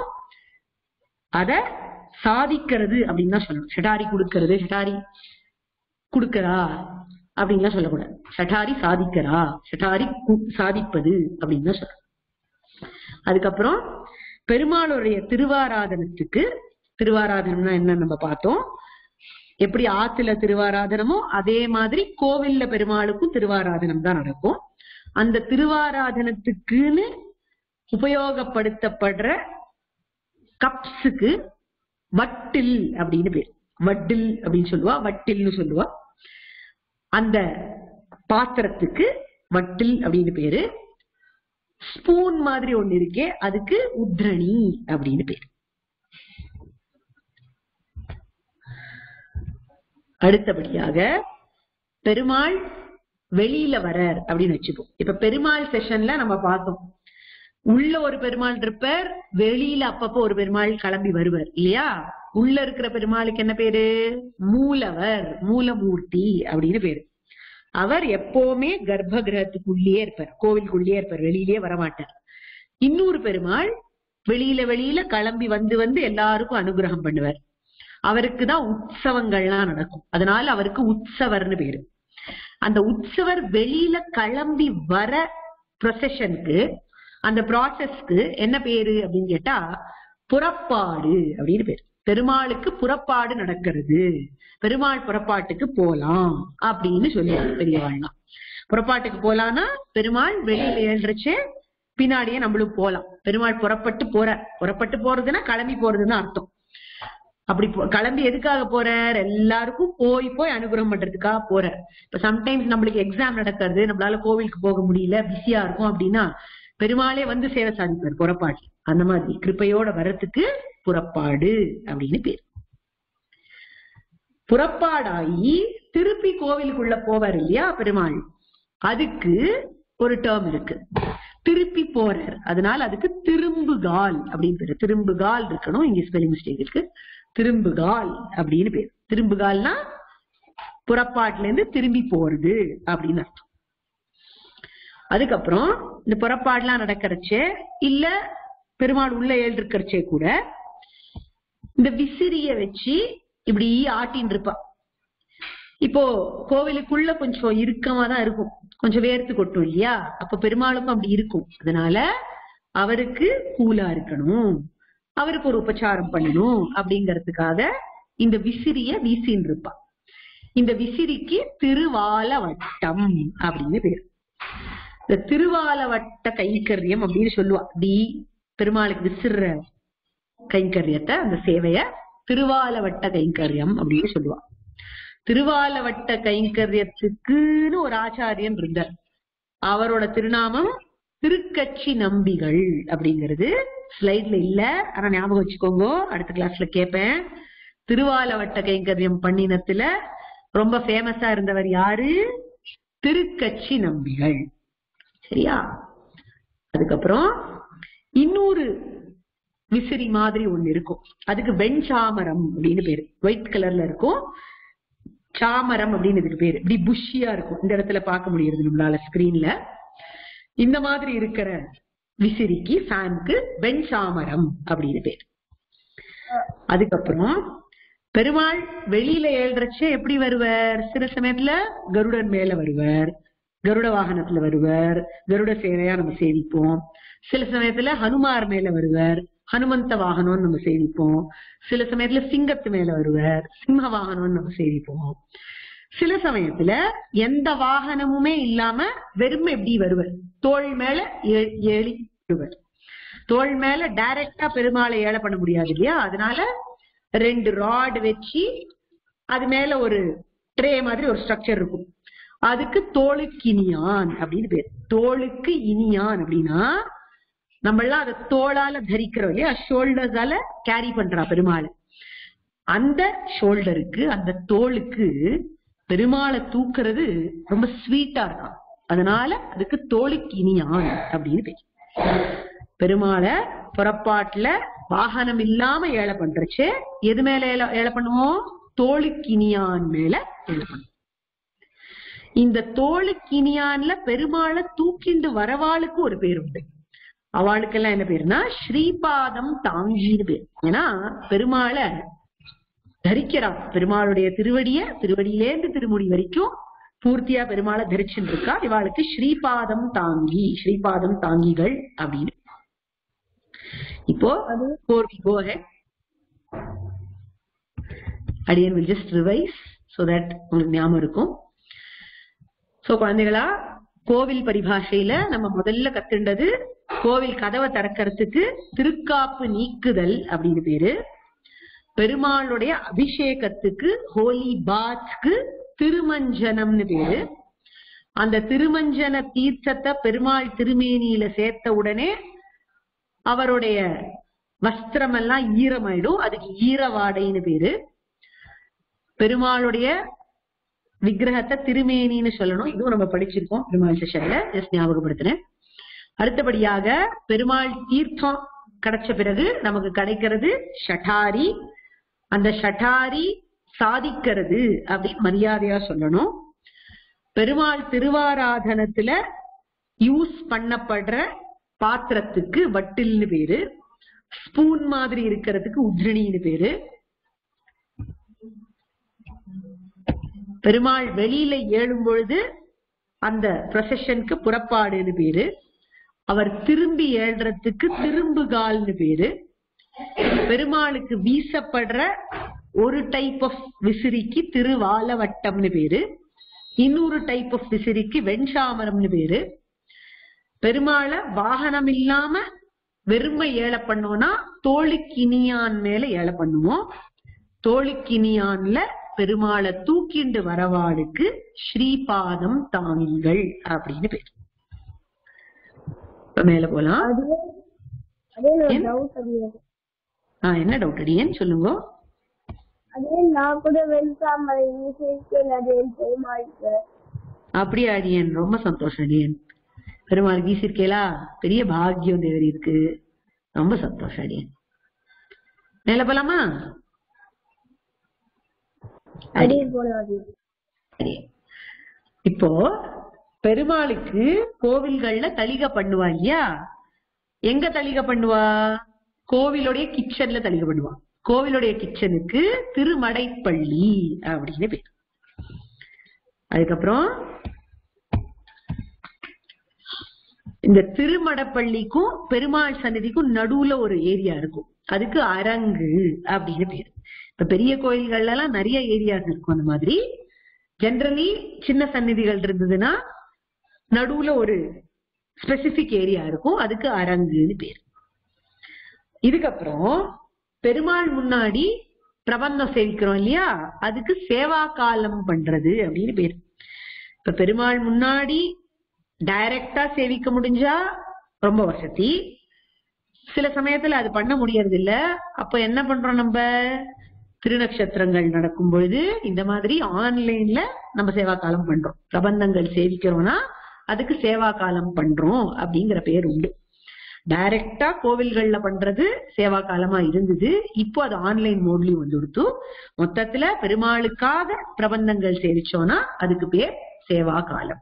அத சாதிக்கிறது அப்படின்னு தான் சொல்லணும். ஷட்டாரி கொடுக்கறது, ஷட்டாரி கொடுக்கறா அப்படின்லாம் சொல்லக்கூடாது. ஷட்டாரி சாதிக்கிறா, ஷட்டாரி சாதிப்பது அப்படின்னு தான் சொல்லணும். அதுக்கப்புறம் பெருமாளுடைய திருவாராதனத்துக்கு, திருவாராதனம்னா என்ன நம்ம பார்த்தோம். எப்படி ஆத்துல திருவாராதனமோ அதே மாதிரி கோவில்ல பெருமாளுக்கும் திருவாராதனம் தான் நடக்கும். அந்த திருவாராதனத்துக்குன்னு உபயோகப்படுத்தப்படுற கப்ஸுக்கு வட்டில் அப்படின்னு பேர். வட்டில் அப்படின்னு சொல்லுவா, வட்டில்னு சொல்லுவா. அந்த பாத்திரத்துக்கு வட்டில் அப்படின்னு பேரு. ஸ்பூன் மாதிரி ஒண்ணு இருக்கே அதுக்கு உத்ரணி அப்படின்னு பேரு. அடுத்தபடியாக பெருமாள் வெளியில வரார் அப்படின்னு வச்சுப்போம். இப்ப பெருமாள் செஷன்ல நம்ம பார்த்தோம், உள்ள ஒரு பெருமாள் இருப்பார், வெளியில அப்பப்போ ஒரு பெருமாள் கிளம்பி வருவார் இல்லையா. உள்ள இருக்கிற பெருமாளுக்கு என்ன பேரு? மூலவர், மூலமூர்த்தி அப்படின்னு பேரு. அவர் எப்பவுமே கர்ப்ப கிரகத்துக்குள்ளேயே இருப்பார், கோவிலுக்குள்ளேயே இருப்பார், வெளியிலேயே வரமாட்டார். இன்னொரு பெருமாள் வெளியில வெளியில கிளம்பி வந்து வந்து எல்லாருக்கும் அனுகிரகம் பண்ணுவார். அவருக்குதான் உற்சவங்கள்லாம் நடக்கும், அதனால அவருக்கு உற்சவர்னு பேரு. அந்த உற்சவர் வெளியில கிளம்பி வர ப்ரொசஷனுக்கு, அந்த ப்ராசஸ்க்கு என்ன பேரு அப்படின்னு கேட்டா புறப்பாடு அப்படின்னு பேரு. பெருமாளுக்கு புறப்பாடு நடக்கிறது, பெருமாள் புறப்பாட்டுக்கு போலாம் அப்படின்னு சொல்லுவாங்க பெரியவாள்லாம். புறப்பாட்டுக்கு போலான்னா பெருமாள் வெளியில எழுந்துருச்சு பின்னாடியே நம்மளும் போலாம். பெருமாள் புறப்பட்டு போற, புறப்பட்டு போறதுன்னா கிளம்பி போறதுன்னு அர்த்தம். அப்படி கிளம்பி எதுக்காக போறார்? எல்லாருக்கும் போய் போய் அனுகிரகம் பண்றதுக்காக போறார். இப்ப சம்டைம்ஸ் நம்மளுக்கு எக்ஸாம் நடக்கிறது, நம்மளால கோவிலுக்கு போக முடியல, பிஸியா இருக்கும் அப்படின்னா பெருமாளே வந்து சேவை சாதிப்பார் புறப்பாடு. அந்த மாதிரி கிருப்பையோட வர்றதுக்கு புறப்பாடு அப்படின்னு பேர். புறப்பாடாகி திருப்பி கோவிலுக்குள்ள போவார் இல்லையா பெருமாள், அதுக்கு ஒரு டேர்ம் இருக்கு, திருப்பி போறார். அதனால அதுக்கு திரும்புகால் அப்படின்னு பேரு. திரும்புகால் இருக்கணும், இங்க ஸ்பெல்லிங் மிஸ்டேக் இருக்கு. திரும்புகால் அப்படின்னு பேரு. திரும்புகால்னா புறப்பாட்டுல இருந்து திரும்பி போறது அப்படின்னு அர்த்தம். அதுக்கப்புறம் இந்த புறப்பாடுலாம் நடக்கிறச்சே இல்ல பெருமாள் உள்ள ஏழ்றச்சே கூட இந்த விசிறிய வச்சு இப்படி ஆட்டின்னு இருப்பா. இப்போ கோவிலுக்குள்ள கொஞ்சம் இறுக்கமா தான் இருக்கும், கொஞ்சம் வேர்த்து கொட்டும் இல்லையா, அப்ப பெருமாளுக்கும் அப்படி இருக்கும். அதனால அவருக்கு கூலா இருக்கணும், அவருக்கு ஒரு உபச்சாரம் பண்ணணும் அப்படிங்கறதுக்காக இந்த விசிறிய வீசின்னு இருப்பா. இந்த விசிறிக்கு திருவாலவட்டம் அப்படின்னு பேரு. இந்த திருவாலவட்ட கைங்கரியம் அப்படின்னு சொல்லுவா. டி பெருமாளுக்கு விசிற கைங்கரியத்தை, அந்த சேவைய திருவாலவட்ட கைங்கரியம் அப்படின்னு சொல்லுவா. திருவாலவட்ட கைங்கரியத்துக்குன்னு ஒரு ஆச்சாரியன் இருந்தார், அவரோட திருநாமம் திருக்கட்சி நம்பிகள் அப்படிங்கிறது. ஸ்லைட்ல இல்ல, ஆனா ஞாபகம் வச்சுக்கோங்க, அடுத்த கிளாஸ்ல கேட்பேன். திருவாலவட்ட கைங்கரியம் பண்ணினத்துல ரொம்ப ஃபேமஸா இருந்தவர் யாரு? திருக்கட்சி நம்பிகள். சரியா? அதுக்கப்புறம் இன்னொரு விசிறி மாதிரி ஒண்ணு இருக்கும், அதுக்கு வெண்சாமரம் அப்படின்னு பேரு. ஒயிட் கலர்ல இருக்கும், சாமரம் அப்படின்னு இதுக்கு பேரு. இப்படி புஷ்ஷியா இருக்கும், இந்த இடத்துல பார்க்க முடியுது நம்மளால ஸ்கிரீன்ல. இந்த மாதிரி இருக்கிற விசிறிக்கு, ஃபேனுக்கு வெண்சாமரம் அப்படின்னு பேரு. அதுக்கப்புறம் பெருமாள் வெளியில ஏழ்றச்சே எப்படி வருவார்? சில சமயத்துல கருடன் மேல வருவார், கருட வாகனத்துல வருவார், கருட சேவையா நம்ம சேவிப்போம். சில சமயத்துல ஹனுமார் மேல வருவார், ஹனுமந்த வாகனம் நம்ம சேவிப்போம். சில சமயத்துல சிங்கத்து மேல வருவார், சிம்ம வாகனம் நம்ம சேவிப்போம். சில சமயத்துல எந்த வாகனமுமே இல்லாம வெறும் எப்படி வருவார், தோள் மேல ஏறி வருவார். தோள் மேல டைரக்டா பெருமாளை ஏழை பண்ண முடியாது இல்லையா, அதனால ரெண்டு ராட் வச்சு அது மேல ஒரு ட்ரே மாதிரி ஒரு ஸ்ட்ரக்சர் இருக்கும், அதுக்கு தோளுக்கு இனியான் அப்படின்னு பேர். தோளுக்கு இனியான் அப்படின்னா நம்ம எல்லாம் அதை தோளால தரிக்கிறோம் இல்லையா, ஷோல்டர்ஸால கேரி பண்றா பெருமாள். அந்த ஷோல்டருக்கு, அந்த தோளுக்கு பெருமாளை தூக்குறது ரொம்ப ஸ்வீட்டா இருக்கும், அதனால அதுக்கு தோளுக்கு இனியான் அப்படின்னு பேர். பெருமாளை புறப்பாட்டுல வாகனம் இல்லாம ஏழை பண்றச்சு எது மேல ஏழை பண்ணுவோம்? தோளுக்கு இனியான் மேல ஏழை பண்ணுவோம். இந்த தோளுக்கினியான்ல பெருமாளை தூக்கிண்டு வரவாளுக்கு ஒரு பேர் உண்டு. அவளுக்கெல்லாம் என்ன பேருனா ஸ்ரீபாதம் தாங்கின்னு பேர். ஏன்னா பெருமாளை தரிக்கிறான், பெருமாளுடைய திருவடிய திருவடியிலேருந்து திருமுடி வரைக்கும் பூர்த்தியா பெருமாளை தரிச்சுட்டு இருக்கா. இவாளுக்கு ஸ்ரீபாதம் தாங்கி, ஸ்ரீபாதம் தாங்கிகள் அப்படின்னு. இப்போ before we go ahead, Adiyan will just revise so that உங்களுக்கு ஞாபகம் இருக்கும். சோ குழந்தைகளா, கோவில் பரிபாஷையில நம்ம முதல்ல கத்துண்டது கோவில் கதவை திறக்கிறதுக்கு திருக்காப்பு நீக்குதல் அப்படின்னு பேரு. பெருமாளுடைய அபிஷேகத்துக்கு ஹோலி பாத்க்கு திருமஞ்சனம்னு பேரு. அந்த திருமஞ்சன தீர்த்தத்தை பெருமாள் திருமேனியில சேர்த்த உடனே அவருடைய வஸ்திரம் எல்லாம் ஈரமாயிடும். அதுக்கு ஈரவாடைன்னு பேரு. பெருமாளுடைய விக்கிரகத்தை திருமேனின்னு சொல்லணும். இதுவும் நம்ம படிச்சிருக்கோம் பெருமாள் செஷன்ல, ஜஸ்ட் ஞாபகப்படுத்தினேன். அடுத்தபடியாக பெருமாள் தீர்த்தம் கிடைச்ச பிறகு நமக்கு கிடைக்கிறது ஷடாரி. அந்த ஷடாரி சாதிக்கிறது அப்படின்னு மரியாதையா சொல்லணும். பெருமாள் திருவாராதனத்துல யூஸ் பண்ணப்படுற பாத்திரத்துக்கு வட்டில்னு பேரு. ஸ்பூன் மாதிரி இருக்கிறதுக்கு உத்ரணின்னு பேரு. பெருமாள் வெளியில ஏழும் பொழுது அந்த ப்ரொசஷனுக்கு புறப்பாடுன்னு பேரு. அவர் திரும்பி ஏழ்றதுக்கு திரும்புகால்னு பேரு. பெருமாளுக்கு வீசப்படுற ஒரு டைப் ஆஃப் விசிறிக்கு திருவாலவட்டம்னு பேரு. இன்னொரு டைப் ஆஃப் விசிறிக்கு வெண்சாமரம்னு பேரு. பெருமாளை வாகனம் இல்லாம வெறுமை ஏழை பண்ணோம்னா தோளுக்கினியான் மேல ஏழை பண்ணுவோம். தோளுக்கினியான்ல பெருமாளை தூக்கிண்டு வரவாளுக்கு ஸ்ரீபாதம் தாங்குங்கள் அப்படின்னு பேரு. மேல போலாம். என்ன டவுட் அடியேன்னு சொல்லுங்க. அப்படியா அடியன், ரொம்ப சந்தோஷம் அடியன். பெருமாள் வீசிருக்கேலா, பெரிய பாக்கியம் தேவரி இருக்கு, ரொம்ப சந்தோஷம் அடியன். மேல போலாமா? இப்போ பெருமாளுக்கு கோவில்கள்ல தளிகை பண்ணுவா இல்லையா? எங்க தளிகை பண்ணுவா? கோவிலுடைய கிச்சன்ல தளிகை பண்ணுவா. கோவிலுடைய கிச்சனுக்கு திருமடைப்பள்ளி அப்படின்னு பேர். அதுக்கப்புறம் இந்த திருமடப்பள்ளிக்கும் பெருமாள் சன்னதிக்கும் நடுவுல ஒரு ஏரியா இருக்கும், அதுக்கு அரங்கு அப்படின்னு பேரு. இப்ப பெரிய கோயில்கள்ல எல்லாம் நிறைய ஏரியாஸ் இருக்கும். அந்த மாதிரி ஜெனரலி சின்ன சன்னதிகள் இருந்ததுன்னா நடுவுல ஒரு ஸ்பெசிபிக் ஏரியா இருக்கும், அதுக்கு அரங்குன்னு பேரு. இதுக்கப்புறம் பெருமாள் முன்னாடி பிரபந்தம் சேவிக்கிறோம் இல்லையா, அதுக்கு சேவா காலம் பண்றது அப்படின்னு பேரு. இப்ப பெருமாள் முன்னாடி டைரக்டா சேவிக்க முடிஞ்சா ரொம்ப வசதி. சில சமயத்துல அது பண்ண முடியறது இல்ல. அப்ப என்ன பண்றோம், நம்ம திருநக்ஷத்திரங்கள் நடக்கும் பொழுது இந்த மாதிரி ஆன்லைன்ல நம்ம சேவா காலம் பண்றோம். பிரபந்தங்கள் சேவிக்கிறோம்னா அதுக்கு சேவா காலம் பண்றோம் அப்படிங்கிற பேர் உண்டு. டைரக்டா கோவில்கள்ல பண்றது சேவா காலமா இருந்தது, இப்போ அது ஆன்லைன் மோட்லயும் வந்து கொடுத்து மொத்தத்துல பெருமாளுக்காக பிரபந்தங்கள் சேவிச்சோம்னா அதுக்கு பேர் சேவா காலம்.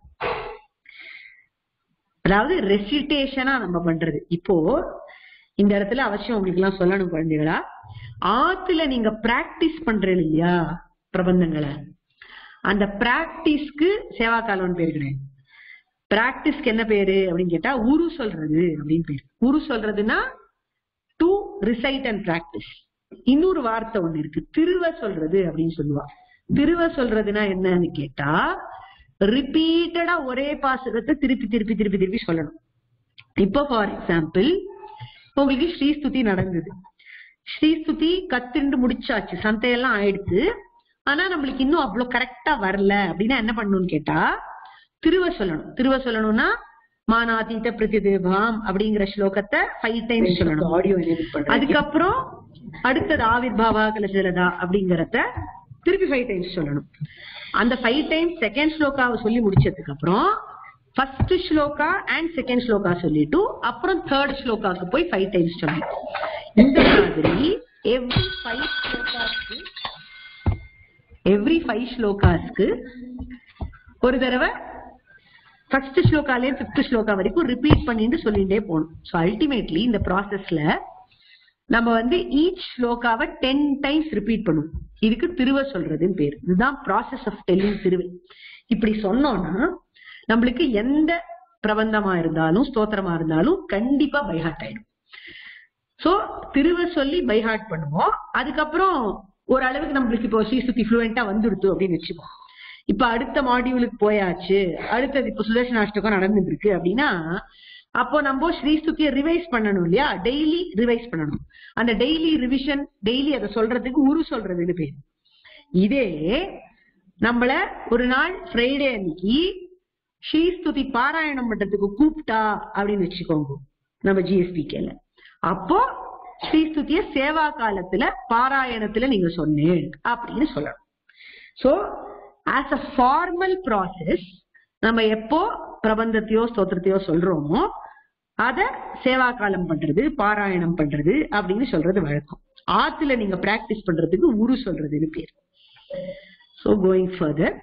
அதாவது ரெசிடேஷனா நம்ம பண்றது. இப்போ இந்த இடத்துல அவசியம் உங்களுக்கு எல்லாம் சொல்லணும் குழந்தைகளா, ஆத்துல நீங்க பிராக்டிஸ் பண்றீங்க இல்லையா பிரபந்தங்களை, அந்த பிராக்டிஸ்க்கு சேவா காலம்னு பேரு கிடையாது. பிராக்டிஸ்க்கு என்ன பேரு அப்படின்னு கேட்டா உரு சொல்றது அப்படின்னு பேரு. உரு சொல்றதுன்னா டு ரிசைட் அண்ட் பிராக்டிஸ். இன்னொரு வார்த்தை ஒண்ணு இருக்கு, திருவ சொல்றது அப்படின்னு சொல்லுவா. திருவ சொல்றதுன்னா என்னன்னு கேட்டா ரிப்பீட்டடா ஒரே பாசுரத்தை திருப்பி திருப்பி திருப்பி திருப்பி சொல்லணும். இப்போ ஃபார் எக்ஸாம்பிள் உங்களுக்கு ஸ்ரீஸ்துதி நடந்தது, ஸ்ரீஸ்துதி கத்துண்டு முடிச்சாச்சு, சந்தையெல்லாம் ஆயிடுச்சு, ஆனா நம்மளுக்கு இன்னும் அவ்வளவு கரெக்டா வரல அப்படின்னா என்ன பண்ணணும்னு கேட்டா திருவ சொல்லணும். திருவ சொல்லணும்னா மானாதீத பிரதிதேவாம் அப்படிங்கிற ஸ்லோகத்தை ஃபைவ் டைம்ஸ் சொல்லணும். ஆடியோ அதுக்கப்புறம் அடுத்தது ஆவிர்பாவா கலஜலதா அப்படிங்கறத திருப்பி ஃபைவ் டைம்ஸ் சொல்லணும். அந்த ஃபைவ் டைம்ஸ் செகண்ட் ஸ்லோகாவை சொல்லி முடிச்சதுக்கு அப்புறம் first sloka and second sloka சொல்லிட்டு அப்புறம் தேர்ட் ஸ்லோகாக்கு போய் ஃபைவ் டைம்ஸ் சொல்லணும். இந்த மாதிரி எவ்ரி ஃபைவ் ஸ்லோகாஸ்க்கு எவ்ரி ஃபைவ் ஸ்லோகாஸ்க்கு ஒரு தடவை ஃபர்ஸ்ட் ஸ்லோகாலே பிப்த் ஸ்லோகா வரைக்கும் ரிப்பீட் பண்ணிட்டு சொல்லிட்டே போகணும். ஸோ அல்டிமேட்லி இந்த ப்ராசஸ்ல நம்ம வந்து ஈச் ஸ்லோகாவை டென் டைம்ஸ் ரிப்பீட் பண்ணுவோம். இதுக்கு திருவ சொல்றதுன்னு பேரு. இதுதான் ப்ராசஸ் ஆஃப் டெல்லிங் திருவை. இப்படி சொன்னோம்னா நம்மளுக்கு எந்த பிரபந்தமா இருந்தாலும் ஸ்தோத்திரமா இருந்தாலும் கண்டிப்பா பைஹார்ட் ஆயிடும். சோ திருவ சொல்லி பைஹார்ட் பண்ணுவோம். அதுக்கப்புறம் ஒரு அளவுக்கு நம்மளுக்கு இப்போ ஸ்ரீஸ்துதி ஃப்ளூயண்டா வந்துடுத்து அப்படின்னு வச்சுப்போம். இப்ப அடுத்த மாடியூலுக்கு போயாச்சு, அடுத்தது இப்ப சுதர்சனாஷ்டகம் நடந்துட்டு இருக்கு அப்படின்னா அப்போ நம்ம ஸ்ரீஸ்துதியை ரிவைஸ் பண்ணணும் இல்லையா, டெய்லி ரிவைஸ் பண்ணணும். அந்த டெய்லி ரிவிஷன், டெய்லி அதை சொல்றதுக்கு உரு சொல்றதுன்னு பேரு. இதே நம்மள ஒரு நாள் ஃப்ரைடே அன்னைக்கு ஸ்ரீஸ்துதி பாராயணம் பண்றதுக்கு கூப்பிட்டா அப்படின்னு வச்சுக்கோங்க நம்ம ஜிஎஸ்பிகேல, அப்போ ஸ்ரீஸ்துதிய சேவா காலத்துல பாராயணத்துல நீங்க சொன்னேன் அப்படின்னு சொல்லணும். So as a formal process நம்ம எப்போ பிரபந்தத்தையோ ஸ்தோத்திரத்தையோ சொல்றோமோ அத சேவா காலம் பண்றது, பாராயணம் பண்றது அப்படின்னு சொல்றது வழக்கம். ஆத்துல நீங்க பிராக்டிஸ் பண்றதுக்கு உரு சொல்றதுன்னு பேர். சோ கோயிங் ஃபர்தர்,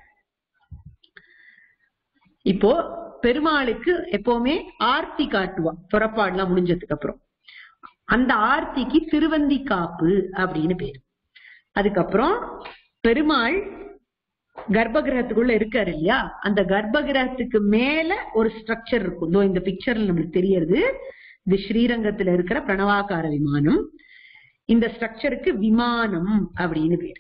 இப்போ பெருமாளுக்கு எப்பவுமே ஆர்த்தி காட்டுவா புறப்பாடுலாம் முடிஞ்சதுக்கு அப்புறம். அந்த ஆர்த்திக்கு திருவந்தி காப்பு அப்படின்னு பேரு. அதுக்கப்புறம் பெருமாள் கர்ப்பகிரகத்துக்குள்ள இருக்காரு இல்லையா, அந்த கர்ப்பகிரகத்துக்கு மேல ஒரு ஸ்ட்ரக்சர் இருக்கும். இந்த பிக்சர்ல நம்மளுக்கு தெரியறது இது ஸ்ரீரங்கத்துல இருக்கிற பிரணவாகார விமானம். இந்த ஸ்ட்ரக்சருக்கு விமானம் அப்படின்னு பேரு.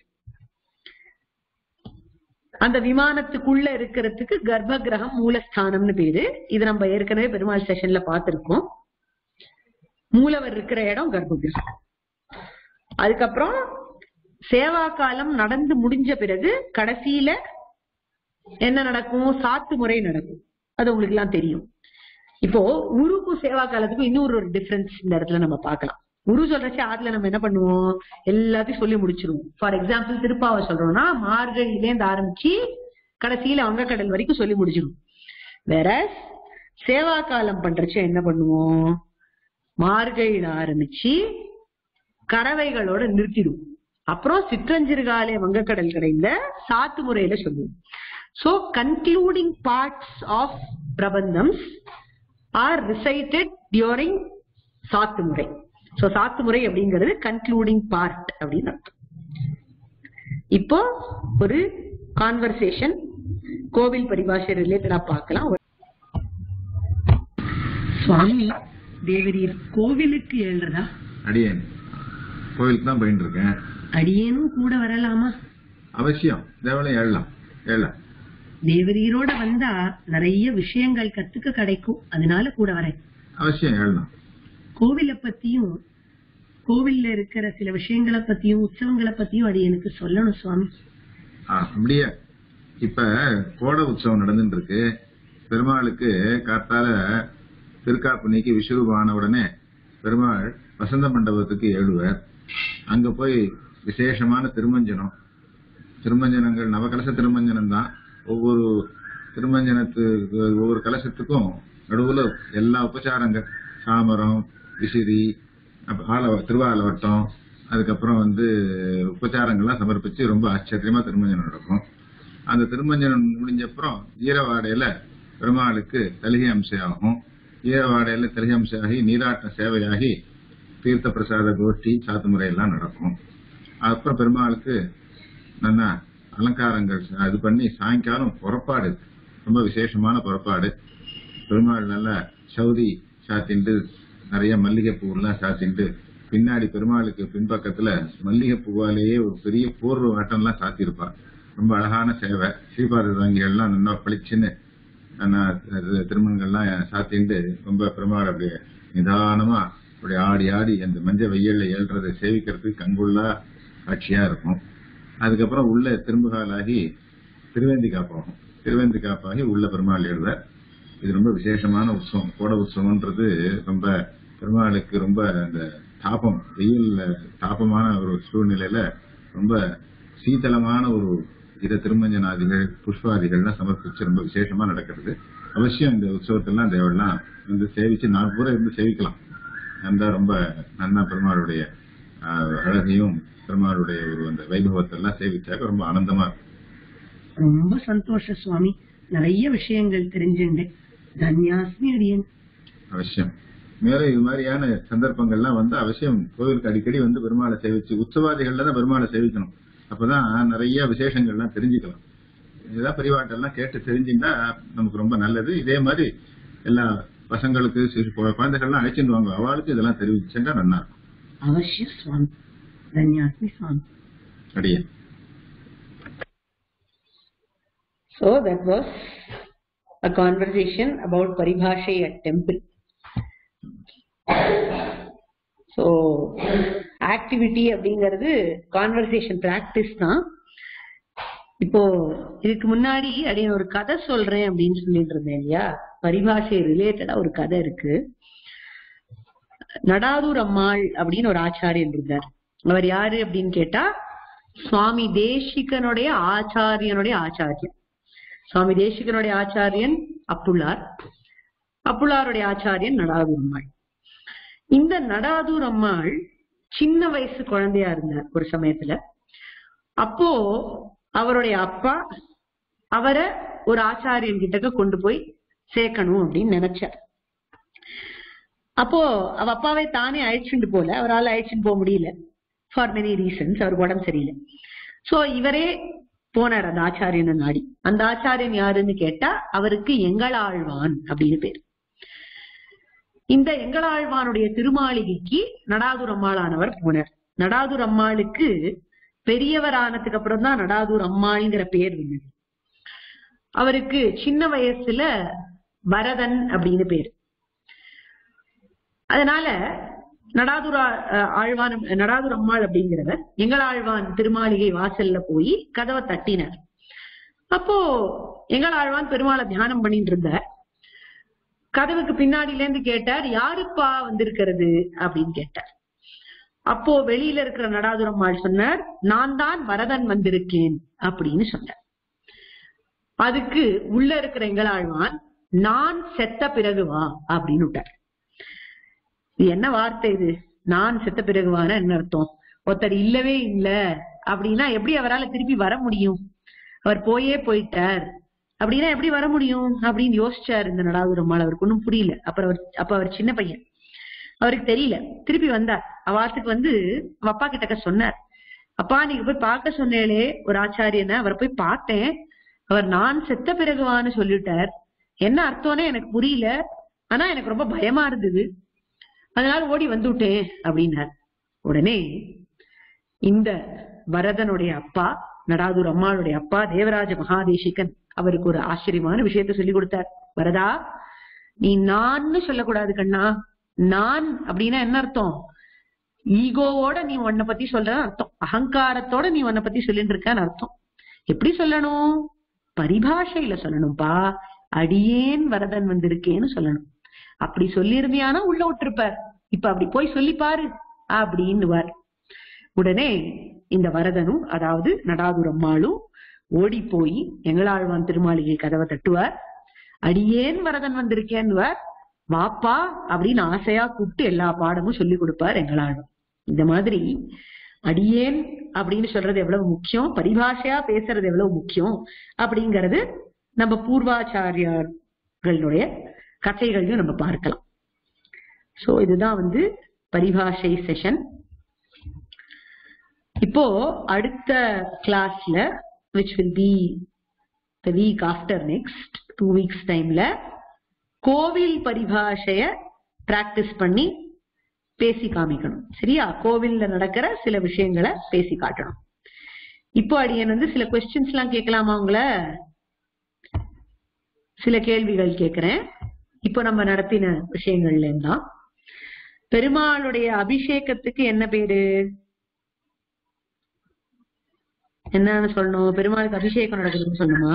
அந்த விமானத்துக்குள்ள இருக்கிறதுக்கு கர்ப்பகிரகம் மூலஸ்தானம்னு பேரு. இது நம்ம ஏற்கனவே பெருமாள் செஷன்ல பார்த்திருக்கோம். மூலவர் இருக்கிற இடம் கர்ப்பகிரகம். அதுக்கப்புறம் சேவா காலம் நடந்து முடிஞ்ச பிறகு கடைசியில என்ன நடக்கும், சாத்து முறை நடக்கும். அது உங்களுக்கு எல்லாம் தெரியும். இப்போ உருக்கும் சேவா காலத்துக்கும் இன்னொரு ஒரு டிஃபரன்ஸ் இந்த இடத்துல நம்ம பார்க்கலாம். உரு சொல்றச்சு ஆத்துல நம்ம என்ன பண்ணுவோம், எல்லாத்தையும் சொல்லி முடிச்சிருவோம். ஃபார் எக்ஸாம்பிள் திருப்பாவை சொல்றோம்னா மார்கழியிலேருந்து ஆரம்பிச்சு கடைசியில வங்கக்கடல் வரைக்கும் சொல்லி முடிச்சிருவோம். வேற சேவா காலம் பண்றச்சு என்ன பண்ணுவோம், மார்கழியில ஆரம்பிச்சு கறவைகளோட நிறுத்திடுவோம். அப்புறம் சிற்றஞ்சிறுகாலே வங்கக்கடல் கடைந்த சாத்து முறையில சொல்லுவோம். So concluding parts of prabandhams are recited during sattu murai. So சாத்து முறை அப்படிங்கிறது கன்க்ளூடிங் பார்ட் அப்படின்னு அர்த்தம். இப்போ ஒரு கான்வர்சேஷன் கோவில் பரிபாஷை ரிலேட்டடா பார்க்கலாம். சுவாமி தேவரீர் கோவிலுக்கு எழுறதா? அடியேன் கோவிலுக்கு தான் போயிட்டு இருக்கேன். அடியேனும் கூட வரலாமா? அவசியம், தேவலையும் எழலாம் எழலாம். தேவரீரோட வந்தா நிறைய விஷயங்கள் கத்துக்க கிடைக்கும், அதனால கூட வரேன். அவசியம் எழலாம். கோவிலை பத்தியும் கோவில்ல இருக்கிற சில விஷயங்களை பத்தியும் உற்சவங்களை பத்தியும் அது எனக்கு சொல்லணும் சுவாமி. அப்படியே இப்ப கோட உற்சவம் நடந்துட்டு இருக்கு. பெருமாளுக்கு காத்தால திருக்காப்பு நீக்கி விஸ்வரூபான உடனே பெருமாள் வசந்த மண்டபத்துக்கு ஏழுவர். அங்க போய் விசேஷமான திருமஞ்சனம், திருமஞ்சனங்கள் நவகலச திருமஞ்சனம் தான். ஒவ்வொரு திருமஞ்சனத்துக்கு ஒவ்வொரு கலசத்துக்கும் நடுவுல எல்லா உபச்சாரங்கள், சாமரம், விசிறி, ஆலவ திருவாலவட்டம், அதுக்கப்புறம் வந்து உபச்சாரங்கள்லாம் சமர்ப்பிச்சு ரொம்ப ஆச்சரியமா திருமஞ்சனம் நடக்கும். அந்த திருமஞ்சனம் முடிஞ்சப்புறம் ஈரவாடையில பெருமாளுக்கு தலிகை அம்சையாகும். ஈரவாடையில தலிகை அம்சையாகி நீராட்ட சேவையாகி தீர்த்த பிரசாத கோஷ்டி சாத்து முறையெல்லாம் நடக்கும். அப்புறம் பெருமாளுக்கு நல்லா அலங்காரங்கள் இது பண்ணி சாயங்காலம் புறப்பாடு, ரொம்ப விசேஷமான புறப்பாடு. பெருமாள் நல்லா சௌதி சாத்திண்டு நிறைய மல்லிகை பூவெல்லாம் சாத்திண்டு பின்னாடி பெருமாளுக்கு பின்பக்கத்துல மல்லிகை பூவாலேயே ஒரு பெரிய பூர்வ வாட்டம்லாம் சாத்திருப்பார். ரொம்ப அழகான சேவை. ஸ்ரீபாத தாங்கிகள்லாம் நல்லா பளிச்சுன்னு திருமணங்கள்லாம் சாத்திண்டு ரொம்ப பெருமாள் அப்படியே நிதானமா அப்படி ஆடி ஆடி அந்த மஞ்ச வெயில்ல ஏழ்றதை சேவிக்கிறதுக்கு கண்கொள்ளா காட்சியா இருக்கும். அதுக்கப்புறம் உள்ள திரும்புகாலாகி திருவேந்தி காப்பாகும். திருவேந்தி காப்பாகி உள்ள பெருமாள் ஏழுவார். இது ரொம்ப விசேஷமான உற்சவம். கோட உற்சவம்ன்றது ரொம்ப பெருமாளுக்கு ரொம்ப அந்த தாபம், வெயில் தாபமான ஒரு சூழ்நிலையில ரொம்ப சீதளமான ஒரு இத திருமஞ்சனாதிகள் புஷ்பாதிகள்லாம் சமர்ப்பிச்சு ரொம்ப விசேஷமா நடக்கிறது. அவசியம் இந்த உற்சவத்தெல்லாம் தேவெல்லாம் வந்து சேவிச்சு நாலு பூரா இருந்து சேவிக்கலாம். அந்த ரொம்ப நன்னா பெருமாளுடைய அழகையும் பெருமாளுடைய ஒரு அந்த வைபவத்தை எல்லாம் சேவிச்சாக்க ரொம்ப ஆனந்தமா இருக்கும். ரொம்ப சந்தோஷம் சுவாமி, நிறைய விஷயங்கள் தெரிஞ்சுண்டேன். தன்யாஸ்மி அடியன். அவசியம் மேல இது மாதிரியான சந்தர்ப்பங்கள்லாம் வந்து அவசியம் கோவிலுக்கு அடிக்கடி வந்து பெருமாளை சேவிச்சு உற்சவாதிகள்ல தான் பெருமாளை சேவிக்கணும். அப்பதான் நிறைய விசேஷங்கள்லாம் தெரிஞ்சுக்கலாம். இதெல்லாம் பெரியவாட்டெல்லாம் கேட்டு தெரிஞ்சுட்டா நமக்கு ரொம்ப நல்லது. இதே மாதிரி எல்லா பசங்களுக்கு குழந்தைகள்லாம் அழைச்சிட்டு வாங்க, அவளுக்கு இதெல்லாம் தெரிவிச்சுட்டா நல்லா இருக்கும். அவசியம் சுவாமி. தன்யாஸ்மி சுவாமி. அடியன். So that was a conversation about Paribashai at temple. So activity அப்படிங்கிறது கான்வர்சேஷன் பிராக்டிஸ் தான். இப்போ இதுக்கு முன்னாடி அப்படியே ஒரு கதை சொல்றேன் அப்படின்னு சொல்லிட்டு இருந்தேன் இல்லையா, பரிபாஷை ரிலேட்டடா ஒரு கதை இருக்கு. நடாதூர் அம்மாள் அப்படின்னு ஒரு ஆச்சாரியன் இருந்தார். அவர் யாரு அப்படின்னு கேட்டா சுவாமி தேசிகனுடைய ஆச்சாரியனுடைய ஆச்சாரியன். சுவாமி தேசிகனுடைய ஆச்சாரியன் அப்புள்ளார், அப்புள்ளாருடைய ஆச்சாரியன் நடாதூர் அம்மாள். இந்த நடாதூர் அம்மாள் சின்ன வயசு குழந்தையா இருந்தார் ஒரு சமயத்துல. அப்போ அவருடைய அப்பா அவரை ஒரு ஆச்சாரியன் கிட்ட கொண்டு போய் சேர்க்கணும் அப்படின்னு நினைச்சார். அப்போ அவ அப்பாவை தானே அழைச்சிட்டு போல, அவரால் அழைச்சிட்டு போக முடியல ஃபார் மெனி ரீசன்ஸ், அவருக்கு உடம்பு சரியில்லை. சோ இவரே போனார் அந்த ஆச்சாரியனை நாடி. அந்த ஆச்சாரியன் யாருன்னு கேட்டா அவருக்கு எங்களாழ்வான் அப்படின்னு பேர். இந்த எங்களாழ்வானுடைய திருமாளிகைக்கு நடாதூர் அம்மாளானவர் போனார். நடாதூர் அம்மாளுக்கு பெரியவர் ஆனதுக்கு அப்புறம் தான் நடாதூர் அம்மாளுங்கிற பேர் வந்தது. அவருக்கு சின்ன வயசுல வரதன் அப்படின்னு பேரு. அதனால நடாதூர் ஆழ்வான் நடாதூர் அம்மாள் அப்படிங்கிறவர் எங்களாழ்வான் திருமாளிகை வாசல்ல போய் கதவை தட்டினார். அப்போ எங்களாழ்வான் பெருமாளை தியானம் பண்ணிட்டு இருந்தார். கதவுக்கு பின்னாடில இருந்து கேட்டார், யாருப்பா வந்திருக்கிறது அப்படின்னு கேட்டார். அப்போ வெளியில இருக்கிற நடாதூர் அம்மாள் சொன்னார், நான் தான் வரதன் வந்திருக்கேன் அப்படின்னு சொன்னார். அதுக்கு உள்ள இருக்கிற எங்களாழ்வான், நான் செத்த பிறகு வா அப்படின்னு விட்டார். இது என்ன வார்த்தை இது? நான் செத்த பிறகுவான என்ன அர்த்தம்? ஒருத்தர் இல்லவே இல்ல அப்படின்னா எப்படி அவரால் திருப்பி வர முடியும்? அவர் போயே போயிட்டார் அப்படின்னா எப்படி வர முடியும் அப்படின்னு யோசிச்சார் இந்த நடாதூர் அம்மாள். அவருக்கு ஒன்னும் புரியல. அப்புறம் அவர் அப்ப அவர் சின்ன பையன், அவருக்கு தெரியல. திருப்பி வந்தார். அவாத்துக்கு வந்து அவ அப்பா கிட்டக்க சொன்னார், அப்பா நீங்க போய் பார்க்க சொன்னேளே ஒரு ஆச்சாரியனை, அவரை போய் பார்த்தேன், அவர் நான் செத்த பிறகுவான்னு சொல்லிட்டார். என்ன அர்த்தம்னே எனக்கு புரியல, ஆனா எனக்கு ரொம்ப பயமா இருந்தது, அதனால ஓடி வந்துட்டேன் அப்படின்னார். உடனே இந்த வரதனுடைய அப்பா நடாதூர் அம்மாளுடைய அப்பா தேவராஜ மகாதேசிகன் அவருக்கு ஒரு ஆச்சரியமான விஷயத்த சொல்லி கொடுத்தார். வரதா, நீ நான்னு சொல்லக்கூடாது கண்ணா. நான் அப்படின்னா என்ன அர்த்தம்? ஈகோவோட நீ உன்னை பத்தி சொல்ற அர்த்தம், அகங்காரத்தோட நீ உன்னை பத்தி சொல்லிட்டு இருக்கான்னு அர்த்தம். எப்படி சொல்லணும்? பரிபாஷையில சொல்லணும்பா. அடியேன் வரதன் வந்திருக்கேன்னு சொல்லணும். அப்படி சொல்லி இருந்தியானா உள்ள விட்டுருப்பார். இப்ப அப்படி போய் சொல்லி பாரு அப்படின்னுவார். உடனே இந்த வரதனும் அதாவது நடாதூர் அம்மாளும் ஓடி போய் எங்களாழ்வான் திருமாளிகை கதவை தட்டுவார். அடியேன் வரதன் வந்திருக்கேன்னுவார். வாப்பா அப்படின்னு ஆசையா கூப்பிட்டு எல்லா பாடமும் சொல்லி கொடுப்பார் எங்களாழ்வான். இந்த மாதிரி அடியேன் அப்படின்னு சொல்றது எவ்வளவு முக்கியம், பரிபாஷையா பேசுறது எவ்வளவு முக்கியம் அப்படிங்கிறது நம்ம பூர்வாச்சாரியார்களுடைய கதைகளையும் நம்ம பார்க்கலாம். சோ இதுதான் வந்து பரிபாஷை செஷன். இப்போ அடுத்த கிளாஸ்ல which will be the week after next two weeks timeல கோவில் பரிபாஷைய பிராக்டிஸ் பண்ணி பேசி காமிக்கணும். சரியா? கோவில்ல நடக்கிற சில விஷயங்களை பேசி காட்டணும். இப்போ அடியன் வந்து சில கொஸ்டின்ஸ் எல்லாம் கேட்கலாமா உங்கள? சில கேள்விகள் கேட்கிறேன். இப்போ நம்ம நடத்தின விஷயங்கள்ல இருந்தா பெருமாளுடைய அபிஷேகத்துக்கு என்ன பேரு? என்னன்னு சொல்லணும்? பெருமாளுக்கு அபிஷேகம் நடக்குதுன்னு சொல்லணுமா?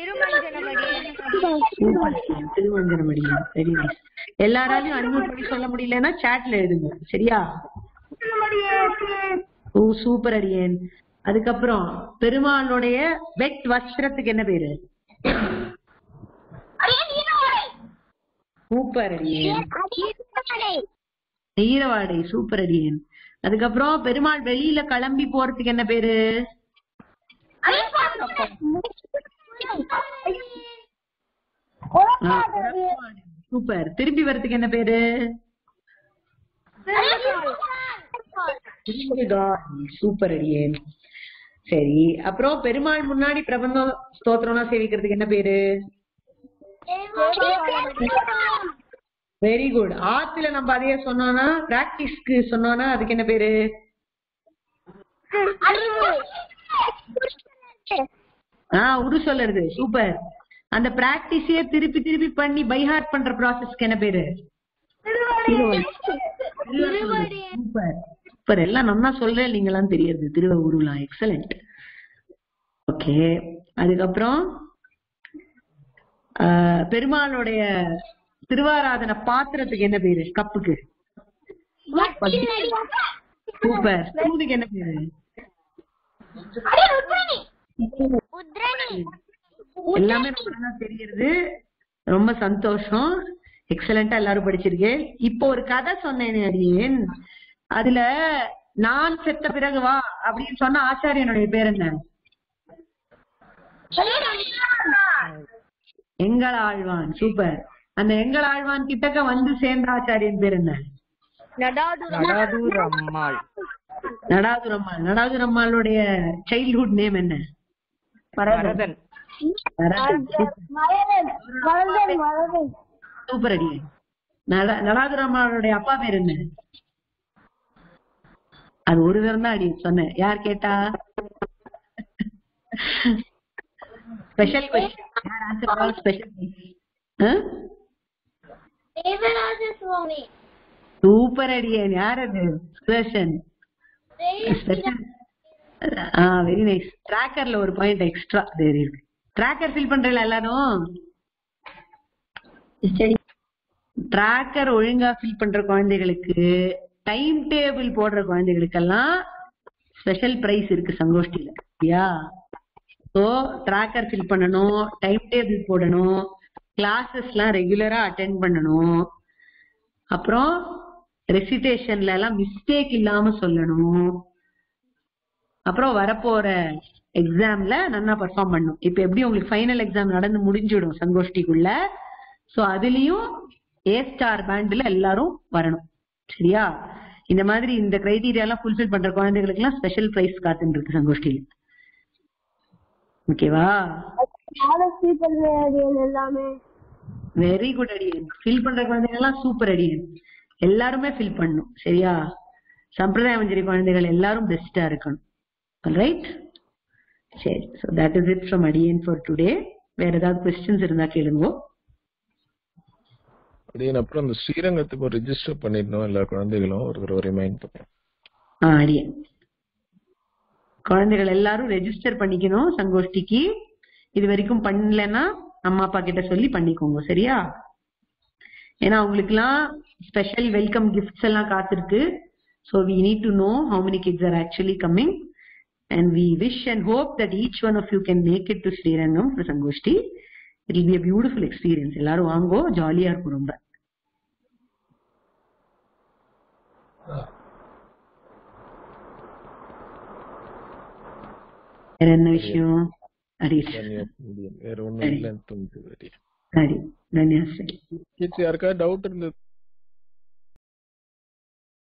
திருமஞ்சனமடி. Very nice. எல்லாராலையும் அன்மியூட் பண்ணி சொல்ல முடியலன்னா சாட்ல எழுதுங்க. சரியா? ஓ சூப்பர் அடியேன். அதுக்கப்புறம் பெருமாளுடைய வெட் வஸ்திரத்துக்கு என்ன பேரு? சூப்பர் அடியேன். ஈரவாடை. சூப்பர் அடியேன். அதுக்கப்புறம் பெருமாள் வெளியில கிளம்பி போறதுக்கு என்ன பேரு? சூப்பர். திரும்பி வர்றதுக்கு என்ன பேரு? சூப்பர் அடியேன். சரி, அப்புறம் பெருமாள் முன்னாடி பிரபந்தம் ஸ்தோத்திரம்லாம் சேவிக்கிறதுக்கு என்ன பேரு? Very good. ஆத்துல நம்ம அதையே சொன்னோம்னா பிராக்டிஸ்க்கு சொன்னோம்னா அதுக்கு என்ன பேரு? ஆஹ் உரு சொல்லுறது. சூப்பர். அந்த பிராக்டிஸே திருப்பி திருப்பி பண்ணி பைஹார்ட் பண்ற ப்ராசஸ்க்கு என்ன பேரு? சூப்பர் சூப்பர், எல்லாம் நல்லா சொல்றேன், நீங்க எல்லாம் தெரியுது. திருவருளாம் எக்ஸலண்ட். ஓகே, அதுக்கப்புறம் பெருமாளுடைய திருவாராதன பாத்திரத்துக்கு என்ன பேரு? கப்புக்கு சூப்பர். ஸ்பூனுக்கு என்ன பேரு? எல்லாமே ரொம்ப நல்லா தெரியுது. ரொம்ப சந்தோஷம், எக்ஸலண்டா எல்லாரும் படிச்சிருக்கேன். இப்போ ஒரு கதை சொன்னேன் அடியேன், அதுல நான் செத்த பிறகு வா அப்படின்னு சொன்ன ஆச்சாரியனுடைய பேர் என்ன? எங்கள் ஆழ்வான். சூப்பர். அந்த எங்கள் ஆழ்வான் கிட்டக்க வந்து சேர்ந்த ஆச்சாரியன் பேர் என்ன? நடாதூர் அம்மாள். நடாதூர் அம்மாள். நடாதூர் அம்மாளுடைய சைல்ட்ஹுட் நேம் என்ன? வரதன். சூப்பர் அடி. நடாதூர் அம்மாளுடைய அப்பா பேர் என்ன? அது ஒரு தரம் தான் அடி சொன்னேன். யார் கேட்டா? Special question. யார் ஆன்சர் பண்ணா special question? Devaraja Swami. Super அடியன். யார் அது? ஸ்பெஷல். Ah very nice. ட்ராக்கர்ல ஒரு பாயிண்ட் எக்ஸ்ட்ரா தேர் இருக்கு. ட்ராக்கர் ஃபில் பண்றீங்களா எல்லாரும்? சரி, ட்ராக்கர் ஒழுங்கா ஃபில் பண்ற குழந்தைகளுக்கு, டைம் டேபிள் போடுற குழந்தைகளுக்கெல்லாம் ஸ்பெஷல் பிரைஸ் இருக்கு சங்கோஷ்டியில. யா, ஸோ ட்ராக்கர் ஃபில் பண்ணணும், டைம் டேபிள் போடணும், கிளாஸஸ் எல்லாம் ரெகுலரா அட்டென்ட் பண்ணணும், அப்புறம் ரெசிடேஷன்ல எல்லாம் மிஸ்டேக் இல்லாம சொல்லணும், அப்புறம் வரப்போற எக்ஸாம்ல நல்லா பெர்ஃபார்ம் பண்ணும். இப்ப எப்படி உங்களுக்கு ஃபைனல் எக்ஸாம் நடந்து முடிஞ்சிடும் சங்கோஷ்டிக்குள்ள, சோ அதுலயும் ஏ ஸ்டார் பேண்ட்ல எல்லாரும் வரணும். சரியா? இந்த மாதிரி இந்த கிரைட்டீரியா எல்லாம் ஃபுல்ஃபில் பண்ற குழந்தைகளுக்கு எல்லாம் ஸ்பெஷல் பிரைஸ் காத்துட்டு இருக்கு சங்கோஷ்டியில. ஓகேவா? வெரி குட் அடியன். ஃபில் பண்ற குழந்தைகள் எல்லாம் சூப்பர் அடியன். எல்லாருமே ஃபில் பண்ணணும். சரியா? சம்பிரதாய மஞ்சரி குழந்தைகள் எல்லாரும் பெஸ்டா இருக்கணும். ரைட்? சரி, so that is it from Adiyan for today. வேற ஏதாவது क्वेश्चंस இருந்தா கேளுங்க. அடியன் அப்புறம் அந்த ஸ்ரீரங்கத்துக்கு ஒரு ரெஜிஸ்டர் பண்ணிடணும் எல்லா குழந்தைகளும் ஒரு ஒரு ரிமைண்ட் பண்ணுங்க. ஆ அடியன். குழந்தைகள் எல்லாரும் ரெஜிஸ்டர் பண்ணிக்கணும் சங்கோஷ்டிக்கு. இது வரைக்கும் பண்ணலன்னா அம்மா அப்பா கிட்ட சொல்லி பண்ணிக்கோங்க. சரியா? ஏன்னா அவங்களுக்கு எல்லாம் ஸ்பெஷல் வெல்கம் கிஃப்ட்ஸ் எல்லாம் காத்திருக்கு. So we need to know how many kids are actually coming, and we wish and hope that each one of you can make it to Srirangam for Sangoshti. It will be a beautiful experience. எல்லாரும் வாங்கோ, ஜாலியா இருக்கும் ரொம்ப. வேற என்ன விஷயம்? ஹரிஷ் வேற ஒண்ணும் இல்லைன்னு தோணுது. ஹரி தன்யா. சரி, யாருக்கா டவுட் இருந்தது